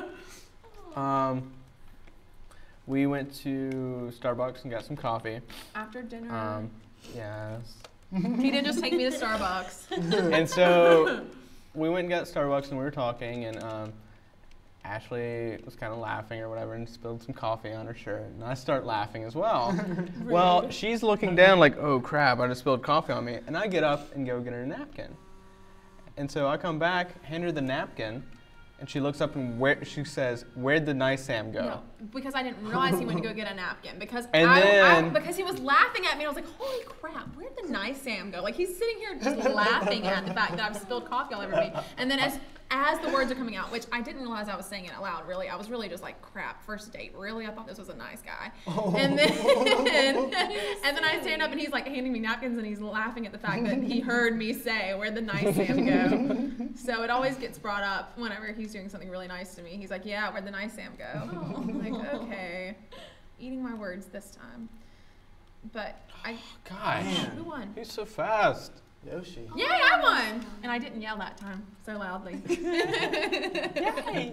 we went to Starbucks and got some coffee. After dinner. Yes. He didn't just take me to Starbucks. And so we went and got Starbucks and we were talking and Ashley was kind of laughing or whatever and spilled some coffee on her shirt. And I start laughing as well. Well, she's looking down like, oh crap, I just spilled coffee on me. And I get up and go get her a napkin. And so I come back, hand her the napkin, and she looks up and she says, where'd the nice Sam go? No. because I didn't realize he went to go get a napkin because because he was laughing at me. I was like, holy crap, where'd the nice Sam go? Like he's sitting here just laughing at the fact that I've spilled coffee all over me. And then as the words are coming out, which I didn't realize I was saying it out loud, really. I was really just like, crap, first date, really? I thought this was a nice guy. And then I stand up and he's like handing me napkins and he's laughing at the fact that he heard me say, where'd the nice Sam go? So it always gets brought up whenever he's doing something really nice to me. He's like, yeah, where'd the nice Sam go? I'm like, okay. Eating my words this time. But who won? He's so fast. Yoshi. Yay, I won! And I didn't yell that time so loudly. Yay!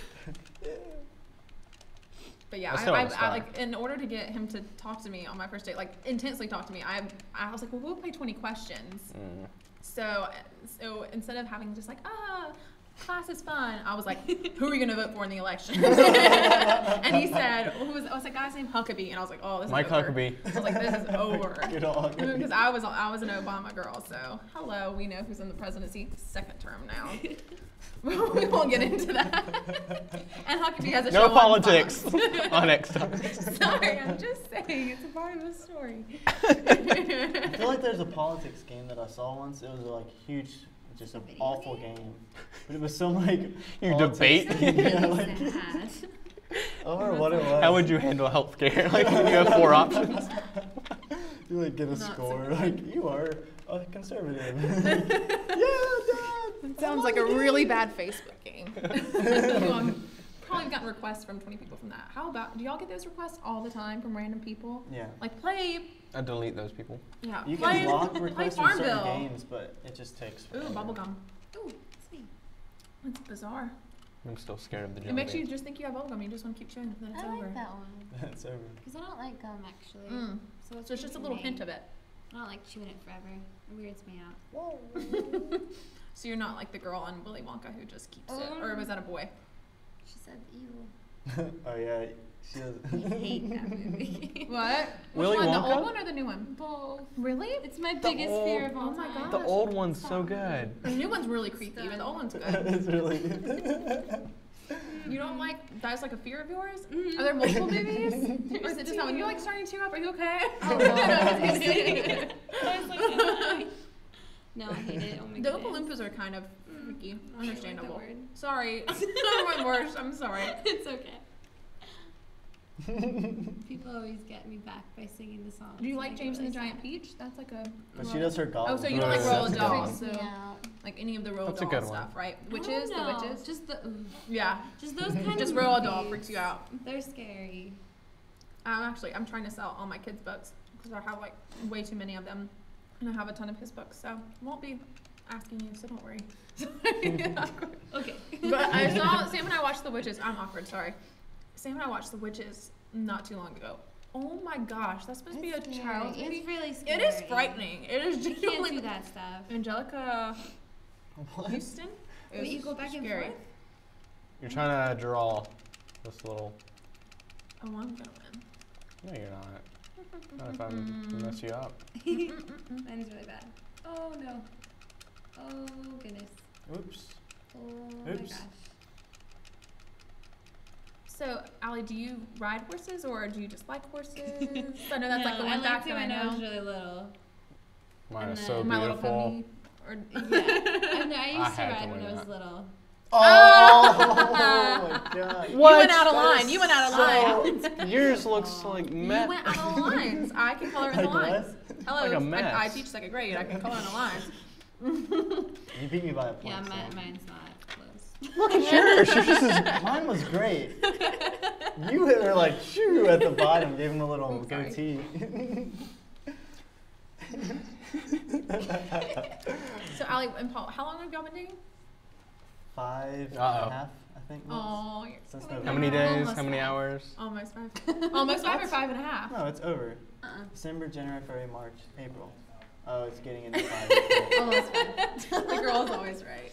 But yeah, I like in order to get him to talk to me on my first date, like intensely talk to me, I was like, well, we'll play 20 questions. So instead of having just like, class is fun, I was like, who are you gonna vote for in the election? And he said, I was like, guy's named Huckabee, and I was like, oh, this is Mike over. Huckabee. I was like, this is over. Because I was an Obama girl, so hello, we know who's in the presidency, second term now. We won't get into that. And Huckabee has a show no politics on Xtox. Sorry, I'm just saying, it's a part of the story. I feel like there's a politics game that I saw once. It was like huge, just an awful game. But it was some like you debate. Yeah, like, I don't know what it was. How would you handle healthcare? Like you have 4 options. You like get a score. Like you are a conservative. It sounds like a really bad Facebook game. Probably gotten requests from 20 people from that. How about, do y'all get those requests all the time from random people? Yeah. Like play. I delete those people. Yeah. You can block requests from certain Farmville. games, but it just takes forever. Ooh, bubblegum. Ooh, sweet. That's bizarre. I'm still scared of the It jelly makes you beans. just think you have bubblegum. You just want to keep chewing it, then it's I over. like that one. It's over. Because I don't like gum, actually. So it's just a little hint of it. I don't like chewing it forever. It weirds me out. So you're not like the girl on Willy Wonka who just keeps it, or was that a boy? She said, ew. Oh yeah, she does. I hate that movie. What? Willy Which one? Wonka? The old one or the new one? Both. Really? It's my biggest fear of all oh my time. God. The old one's so good. The new one's really creepy, but the old one's good. It's really. You don't like, that's like a fear of yours? Are there multiple movies? Or is it just that one? You're like starting to tear up, are you okay? Oh, no. I was like, no, I hate it. Oh my The goodness. Oompa Loompas are kind of freaky. I like Understandable. that word. Sorry. I went worse. I'm sorry. It's okay. People always get me back by singing the song. Do you like James and the Giant Peach? That's like a... But she does her goblin. Oh, so you don't like Roald Dahl, Freaks me so out. like any of the Roald That's a Dahl good stuff, one. right? I Witches, don't the know. witches. Just Yeah. just those kind Just of Roald Dahl movies. freaks you out. They're scary. I'm trying to sell all my kids' books because I have like way too many of them, and I have a ton of his books, so won't be asking you, so don't worry. Okay. But I saw Sam and I watched The Witches. I'm awkward, sorry. Sam and I watched The Witches not too long ago. Oh my gosh, that's supposed to be a It's child's scary. movie. It's really scary. It is frightening. It is You can't genuinely. do that stuff. Angelica What? Houston. It Wait, you was go back and scary. forth? You're trying to draw this little. Oh, I'm gonna win. No, you're not. Not if I mess you up. Mine's really bad. Oh no. Oh goodness. Oops. Oh my Oops. gosh. So, Allie, do you ride horses or do you just like horses? I know that's like the No, one I fact liked it that I when I was know. really little. Mine And is so then My Little beautiful. Pony. Or Yeah. I used to had to ride when win I was that. little. Oh my god. You went out of That line. is You went out of line. Yours looks like You meth. went out of the lines. I can color in the Like what? lines. Hello, Like a I mess. teach second grade. I can color in the lines. You beat me by a point. Yeah, so. mine's not close. Look at yours. Yours is Mine was great. You were like shoo at the bottom, gave him a little Oops, sorry. goatee. So, Allie and Paul, how long have y'all been dating? 5 and a Uh-oh. half, I think. months. Oh, you're Since so November. how many days? Almost How many five. hours? Almost 5. Almost 5 or 5.5? No, it's over. Uh-uh. December, January, February, March, April. Oh, it's getting into 5. Almost fine. The girl's always right.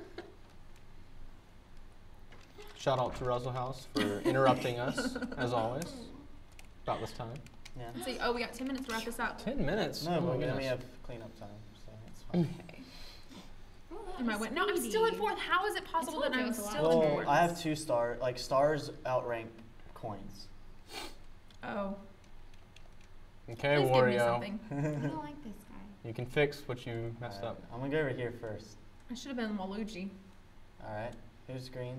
Shout out to Russell House for interrupting us, as always. About this time. Yeah. Let's see. Oh, we got 10 minutes to wrap this up. 10 minutes. No, Oh but my then we gosh. have cleanup time, so it's fine. Okay. Oh, that Am I was win? No, I'm still in speedy. fourth. How is it possible told that you I'm it's a lot. still in Well, fourth? I have 2 stars. Like stars outrank coins. Oh. Okay, Please give me Wario. something. I don't like this guy. You can fix what you messed Alright, up. I'm gonna go over here first. I should have been Waluigi. All right, who's green?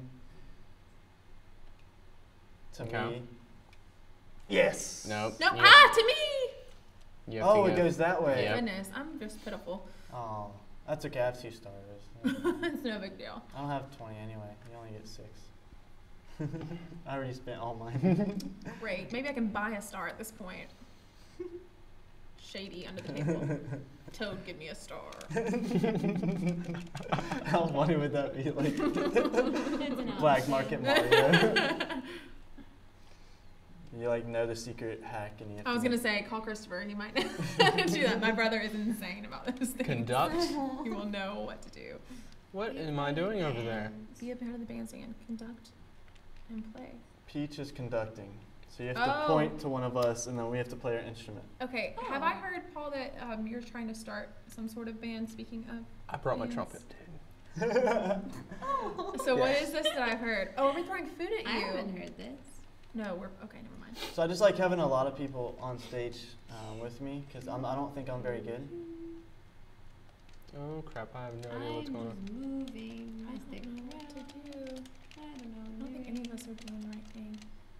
To Okay. me. Yes. Nope. Nope. You- Ah, to me! you have Oh, to it go- goes that way. Yep. Goodness, I'm just pitiful. Oh, that's okay. I have 2 stars. It's no big deal. I don't have 20 anyway. You only get 6. I already spent all mine. Great. Maybe I can buy a star at this point. Shady under the table. Toad, give me a star. How funny would that be? Like It's an Black option. Market Mario. You like know the secret hack and you have I was to gonna say, call Christopher. He might do that. My brother is insane about those things. Conduct? He will know what to do. What am I doing over there? Be a part of the bandstand. Conduct and play. Peach is conducting. So you have to Oh. point to one of us and then we have to play our instrument. Okay. Oh. Have I heard, Paul, that you're trying to start some sort of band? Speaking of. I brought my Yes. trumpet, dude. So what is this that I've heard? Oh, are we throwing food at I you? haven't heard this. No, we're okay. Never mind. So I just like having a lot of people on stage with me because I don't think I'm very good. Oh crap! I have no idea what's I'm going on. just moving my I stick don't know what around. to do. I don't know. I don't think any of us are doing the right thing.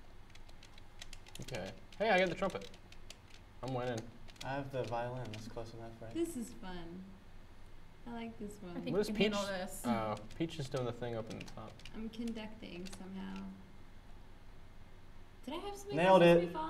Okay. Hey, I got the trumpet. I'm winning. I have the violin. That's close enough, right? This is fun. I like this one. I think What we is can Peach? handle this. Oh, Peach is doing the thing up in the top. I'm conducting somehow. Did I have something Nailed else it.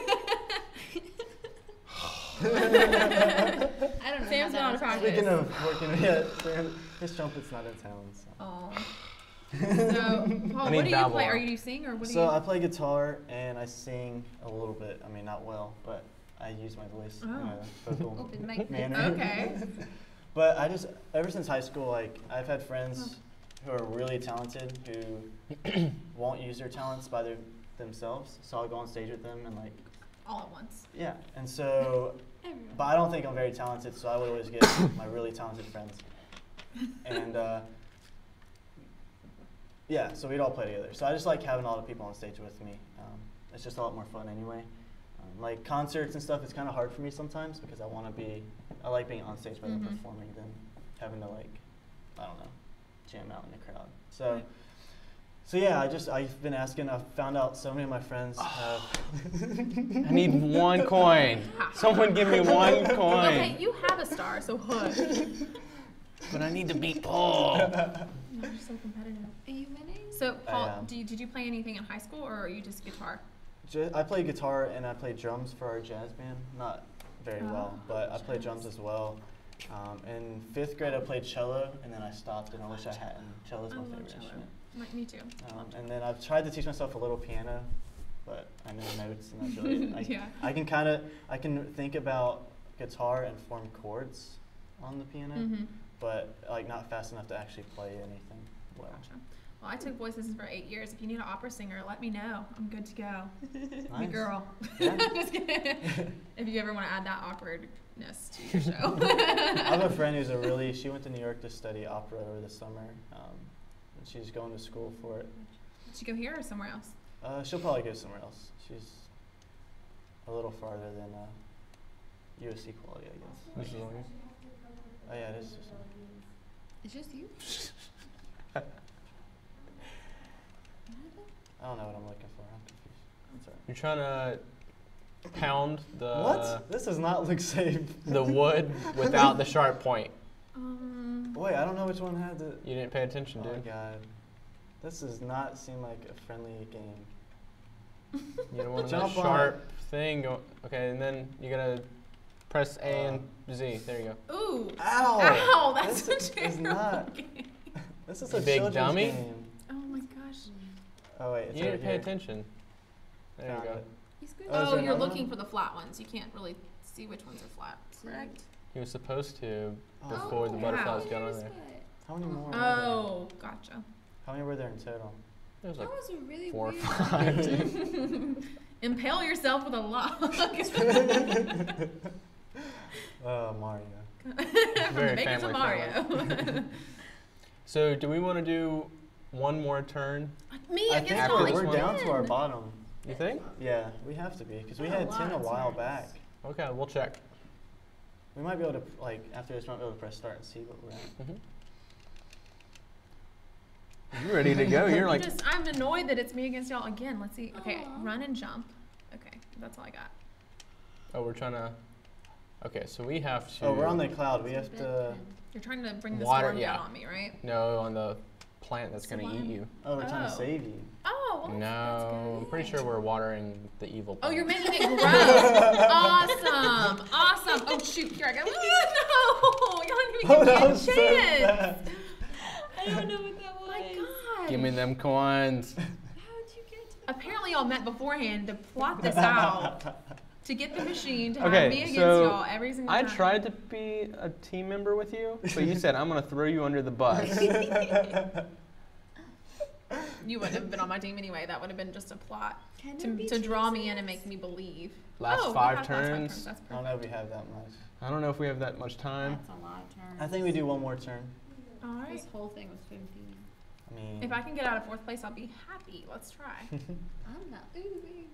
I don't know. Sam's how not that a was Speaking done. of working, yeah, his trumpet's not in town. So, Oh. So, Paul, I need what do you Babylon. play? Are you sing or what do so you? I play guitar and I sing a little bit. I mean, not well, but I use my voice in a vocal Open mic. manner. Okay. But I just, ever since high school, like, I've had friends who are really talented who won't use their talents by themselves. So I'll go on stage with them and, like, All at once. yeah. And so, Everyone. but I don't think I'm very talented, so I would always get my really talented friends. And, yeah, so we'd all play together. So I just like having a lot of people on stage with me. It's just a lot more fun anyway. Like concerts and stuff, it's kind of hard for me sometimes because I like being on stage rather than performing than having to, like, I don't know, jam out in the crowd. So, Right. so yeah, I've been asking. I've found out so many of my friends have. I need 1 coin. Someone give me 1 Okay, coin. you have a star, so hush. But I need to beat Paul. You're so competitive. Are you winning? So, Paul, am. did you play anything in high school, or are you just guitar? I play guitar and I play drums for our jazz band. Not very well, Oh, but I play jazz. drums as well. In 5th grade, I played cello, and then I stopped, and I wish I hadn't. Cello's I my love favorite cello. instrument. Like me too. And then I've tried to teach myself a little piano, but I know notes, and that's really. Yeah. I can think about guitar and form chords on the piano, Mm-hmm. but like not fast enough to actually play anything well. Gotcha. Well, I took voice lessons for 8 years. If you need an opera singer, let me know. I'm good to go. Nice. Me girl. Yeah. Just kidding. If you ever want to add that awkwardness to your show. I have a friend who's she went to New York to study opera over the summer, and she's going to school for it. Did you go here or somewhere else? She'll probably go somewhere else. She's a little farther than USC quality, I guess. This is all you? Oh yeah, it is just. It's just you? I don't know what I'm looking for. I'm confused. That's all right. You're trying to pound the What? This does not look safe. the wood without the sharp point. Wait, I don't know which one had the. You didn't pay attention, Oh my dude. god. This does not seem like a friendly game. You don't want a Jump on sharp thing. Okay, and then you gotta press A and Z. There you go. Ooh. Ow! Ow, that's This a terrible is not. game. This is a Big children's dummy? game. Oh my gosh. Oh wait, it's You over didn't pay here. attention. There Found you go. it. He's good. Oh, is Oh, there you're another looking one? for the flat ones. You can't really see which ones are flat, correct? He was supposed to Oh, before the wow. butterflies got on there. How many more? Oh, gotcha. Were there? How many were there in total? It was That like was a really 4 or weird 5. Impale yourself with a log. Mario. From Very the makers of family Mario. So do we want to do one more turn? Me I against think After Molly this we're one? down to our Quinn. bottom. You think? Yeah, we have to be because we A had lot 10 a of while turns. back. Okay, we'll check. We might be able to, like, after this, we might be able to press start and see what we're at. You ready to go? You're like, I'm annoyed that it's me against y'all again. Let's see. Okay, Aw. run and jump. Okay, that's all I got. oh, we're trying to. Okay, so we have to. Oh, we're on the cloud. We have to. You're trying to bring the Water, storm yeah. down on me, right? No, on the plant that's gonna eat you. Oh, we're trying to Oh. save you. Oh, well, No, I'm pretty sure we're watering the evil Oh, plant. you're making it grow. Awesome. Awesome. Oh, shoot. Here I go. No. Y'all didn't even Oh, give that me a was so chance. bad. I don't know what that was. My God. Give me them coins. How'd you get to the Apparently, y'all met beforehand to plot this out. To get the machine to have Okay, me against so y'all every single I time. tried to be a team member with you, but you said I'm gonna throw you under the bus. You wouldn't have been on my team anyway. That would have been just a plot Can there be to draw me in choices? and make me believe. Last Oh, we five have turns. That's I don't know if we have that much. I don't know if we have that much time. That's a lot of turns. I think we do one more turn. All right. This whole thing was 15. I mean. If I can get out of fourth place, I'll be happy. Let's try. I'm not losing.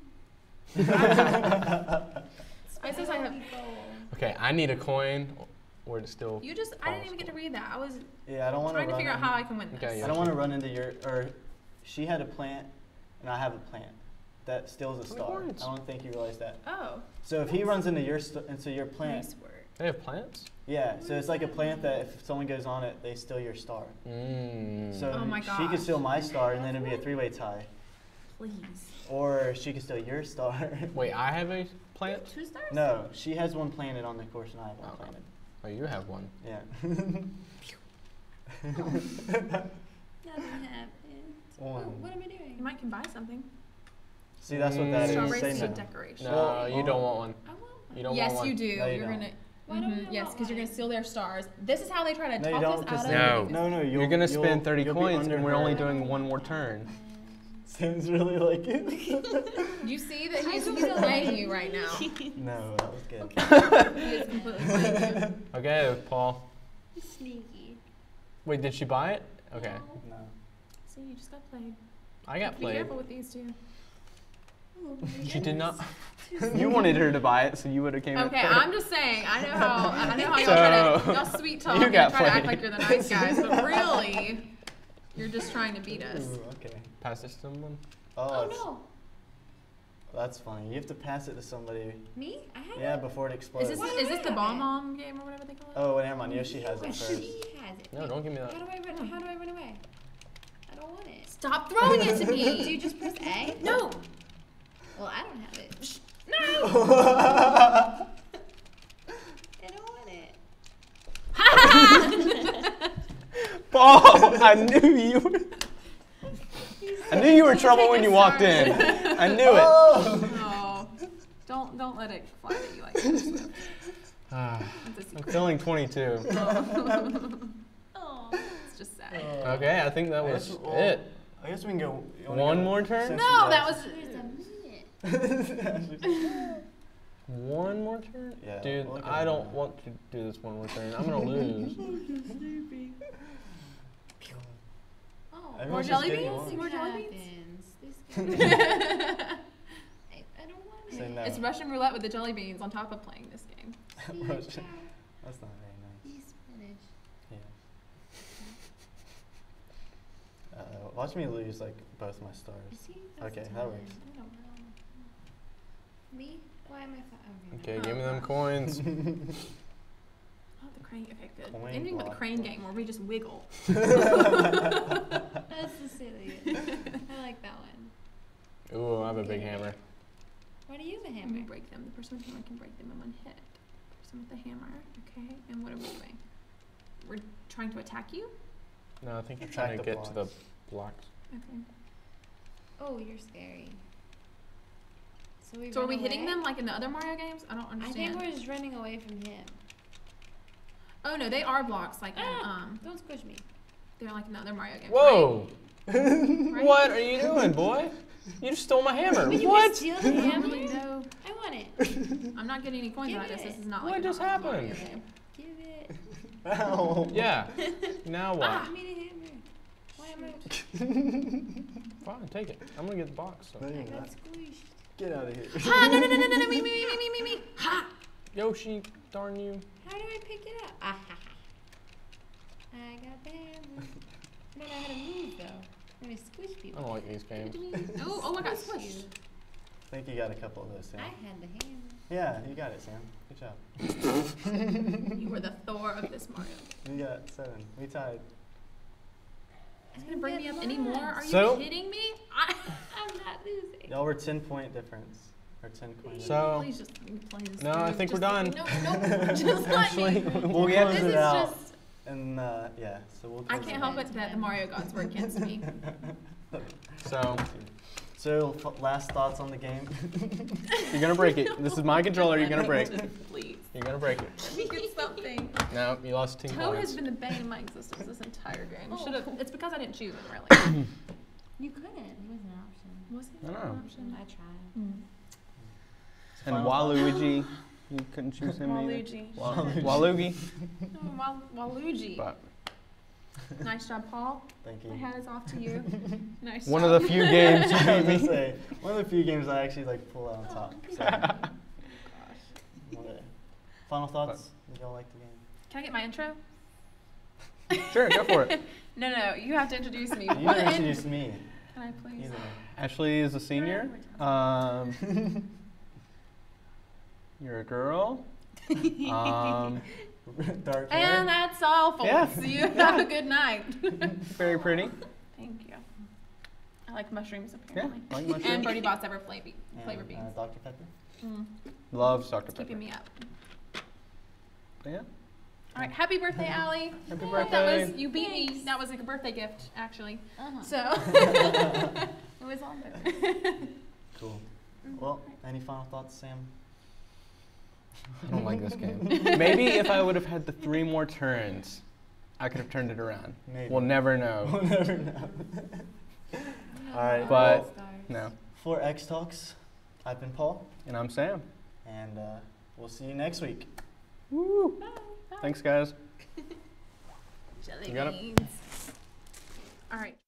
It says I have. Okay, I need a coin, or to still. You just. I didn't even get to read that. I was Yeah, I don't want trying to run figure out in- how I can win this. Okay, I yeah. don't want to run into your. Or she had a plant, and I have a plant. That steals a How many star. points? I don't think you realize that. Oh. So if he runs into your plant, Nice work. They have plants. yeah. So it's like a plant that if someone goes on it, they steal your star. So Oh my she gosh. could steal my star, and then it'd be a three-way tie. Please. Or she could steal your star. Wait, I have a plant. 2 stars? No, she has one planted on the course, and I have one Oh. planted. Oh, you have one. Yeah. Nothing happened. One. Oh, what am I doing? You might can buy something. See, that's what that is. Strawberry Say seed no. decoration. No, Well, you don't want one. I want one. You don't Yes, want one. you do. No, you You're don't. gonna. Why don't I Yes, want because you're gonna one? steal their stars. This is how they try to No, you talk don't, us 'cause out No. of. No, You're gonna spend 30 you'll be coins, under and we're her. only doing one more turn. Sounds really like it. You see that he's playing you right now. No, that was good. He is completely playing you. Okay, Paul. Sneaky. Wait, did she buy it? Okay, No. See, you just got played. I got Be played. careful with these two. Oh my She did not. goodness. You wanted her to buy it, so you would have came. Okay, in first. I'm just saying. I know how y'all So, try to y'all sweet talk you and got try to act played. like you're the nice guys, but really, you're just trying to beat us. Ooh, okay. Pass this to someone. Oh it's- no. That's funny. You have to pass it to somebody. Me? I have Yeah, it? before it explodes. Is Why this do is I this the have bomb it? bomb game or whatever they call it? Oh, never mind. Yoshi has Oh, it first. she has it. No, don't give me that. How do I run? How do I run away? I don't want it. Stop throwing it to Do you me! just press A? No! Well, I don't have it. No! I don't want it. Paul, I knew you were. I knew you were trouble when you walked in. I knew it. Oh, don't let it fly at you like this. Ah, It's a I'm secret. feeling 22. Oh. It's just sad. Okay, I think that I was guess we'll- it. I guess we can go. you wanna One go more turn? since No, you that guys- There's a minute. One more turn? Yeah, Dude, we'll look at I it don't now. want to do this one more turn. I'm gonna lose. Oh. Everyone's jelly just getting beans? along. More jelly happens. This I don't want Say it. no. It's Russian roulette with the jelly beans on top of playing this game. See, Russian. cow. That's not very nice. Eat spinach. Yeah. Watch me lose like both my stars. See? Okay, That's that fine. works. I don't know. Me? Why am I Okay, give me them coins. Oh, the crane. Okay, good. Coin Anything but the block. crane game where we just wiggle. That's the silliest. I like that one. Ooh, I have a big hammer. Why do you have a And we hammer? break them. The person with the hammer can break them in one hit. Person with the hammer. Okay. And what are we doing? We're trying to attack you? No, I think you're Attack trying to the get to the blocks. Okay. Oh, you're scary. So, So are run we hitting away? them like in the other Mario games? I don't I understand. think we're just running away from him. Oh no, they are blocks like in, Don't squish me. they're like in the other Mario games. Whoa! Right? What are you doing, boy? You just stole my hammer. Will you What? just steal the hammer? No, I want it. I'm not getting any coins Give out of this. it. This is not What like a just normal Mario happened? game. Give it. Ow. Yeah. Now what? Give me the hammer. Why am I? Fine, take it. I'm gonna get the box. So. No, I you're got not. squished. Get out of here. Ha! No, me. Ha! Yoshi, darn you. How do I pick it up? Ah, ha, ha. I got bamboozled. I don't know how to move though. I'm gonna squish I people. don't like these games. Oh, I got Squish squished. you. I think you got a couple of those, Sam. I had the hammer. Yeah, you got it, Sam. Good job. You were the Thor of this Mario. We got 7. We tied. It's gonna bring me up anymore? Are you So- kidding me? I'm not losing. Y'all were 10-point difference. Or 10 coins. So- Please just let me play this. No, I game. think we're Just done. No, just let Actually, me. we'll get close This it is out. just. And yeah, so we'll I close can't it help out. it that the Mario gods were against me. So So, last thoughts on the game? you're gonna break it. This is my controller. You're gonna break. Please. You're gonna break it. Let me get something. No, you lost 10 Toad has points. been the bane of my existence this entire game. Oh. Should've. It's because I didn't choose him, really. You couldn't. It was an option. Was he I know. an option? I tried. Hmm. And Final thoughts? Waluigi, you couldn't choose him either. Waluigi. Waluigi. Oh, Waluigi. But Nice job, Paul. Thank you. My hat is off to you. Nice one job. of the few games you I was beat gonna me. say, one of the few games I actually like pull out on top. So. Okay. Final thoughts? Did y'all like the game? Can I get my intro? Sure, go for it. No, you have to introduce me. You never introduced me. Can I please? Either. Ashley is a senior. You're a girl. Dark And hair. that's all, folks. Yeah. You have a good night. Very pretty. Thank you. I like mushrooms, Yeah, apparently. like And mushrooms. Birdie Bot's ever flavor And, beans. Dr. Pepper. Mm, Loves Dr. it's Pepper. keeping me up. Yeah. All right, happy birthday, Allie. Happy That birthday. was, you beat me. Thanks. That was like a birthday gift, actually. Uh-huh. So, it was on there. Cool. Well, any final thoughts, Sam? I don't like this game. Maybe if I would have had the 3 more turns, I could have turned it around. Maybe. We'll never know. We'll never know. All right. But- well, No. for Xtox, I've been Paul, And I'm Sam. and we'll see you next week. Woo. Thanks, guys. Jelly You got it? beans. All right.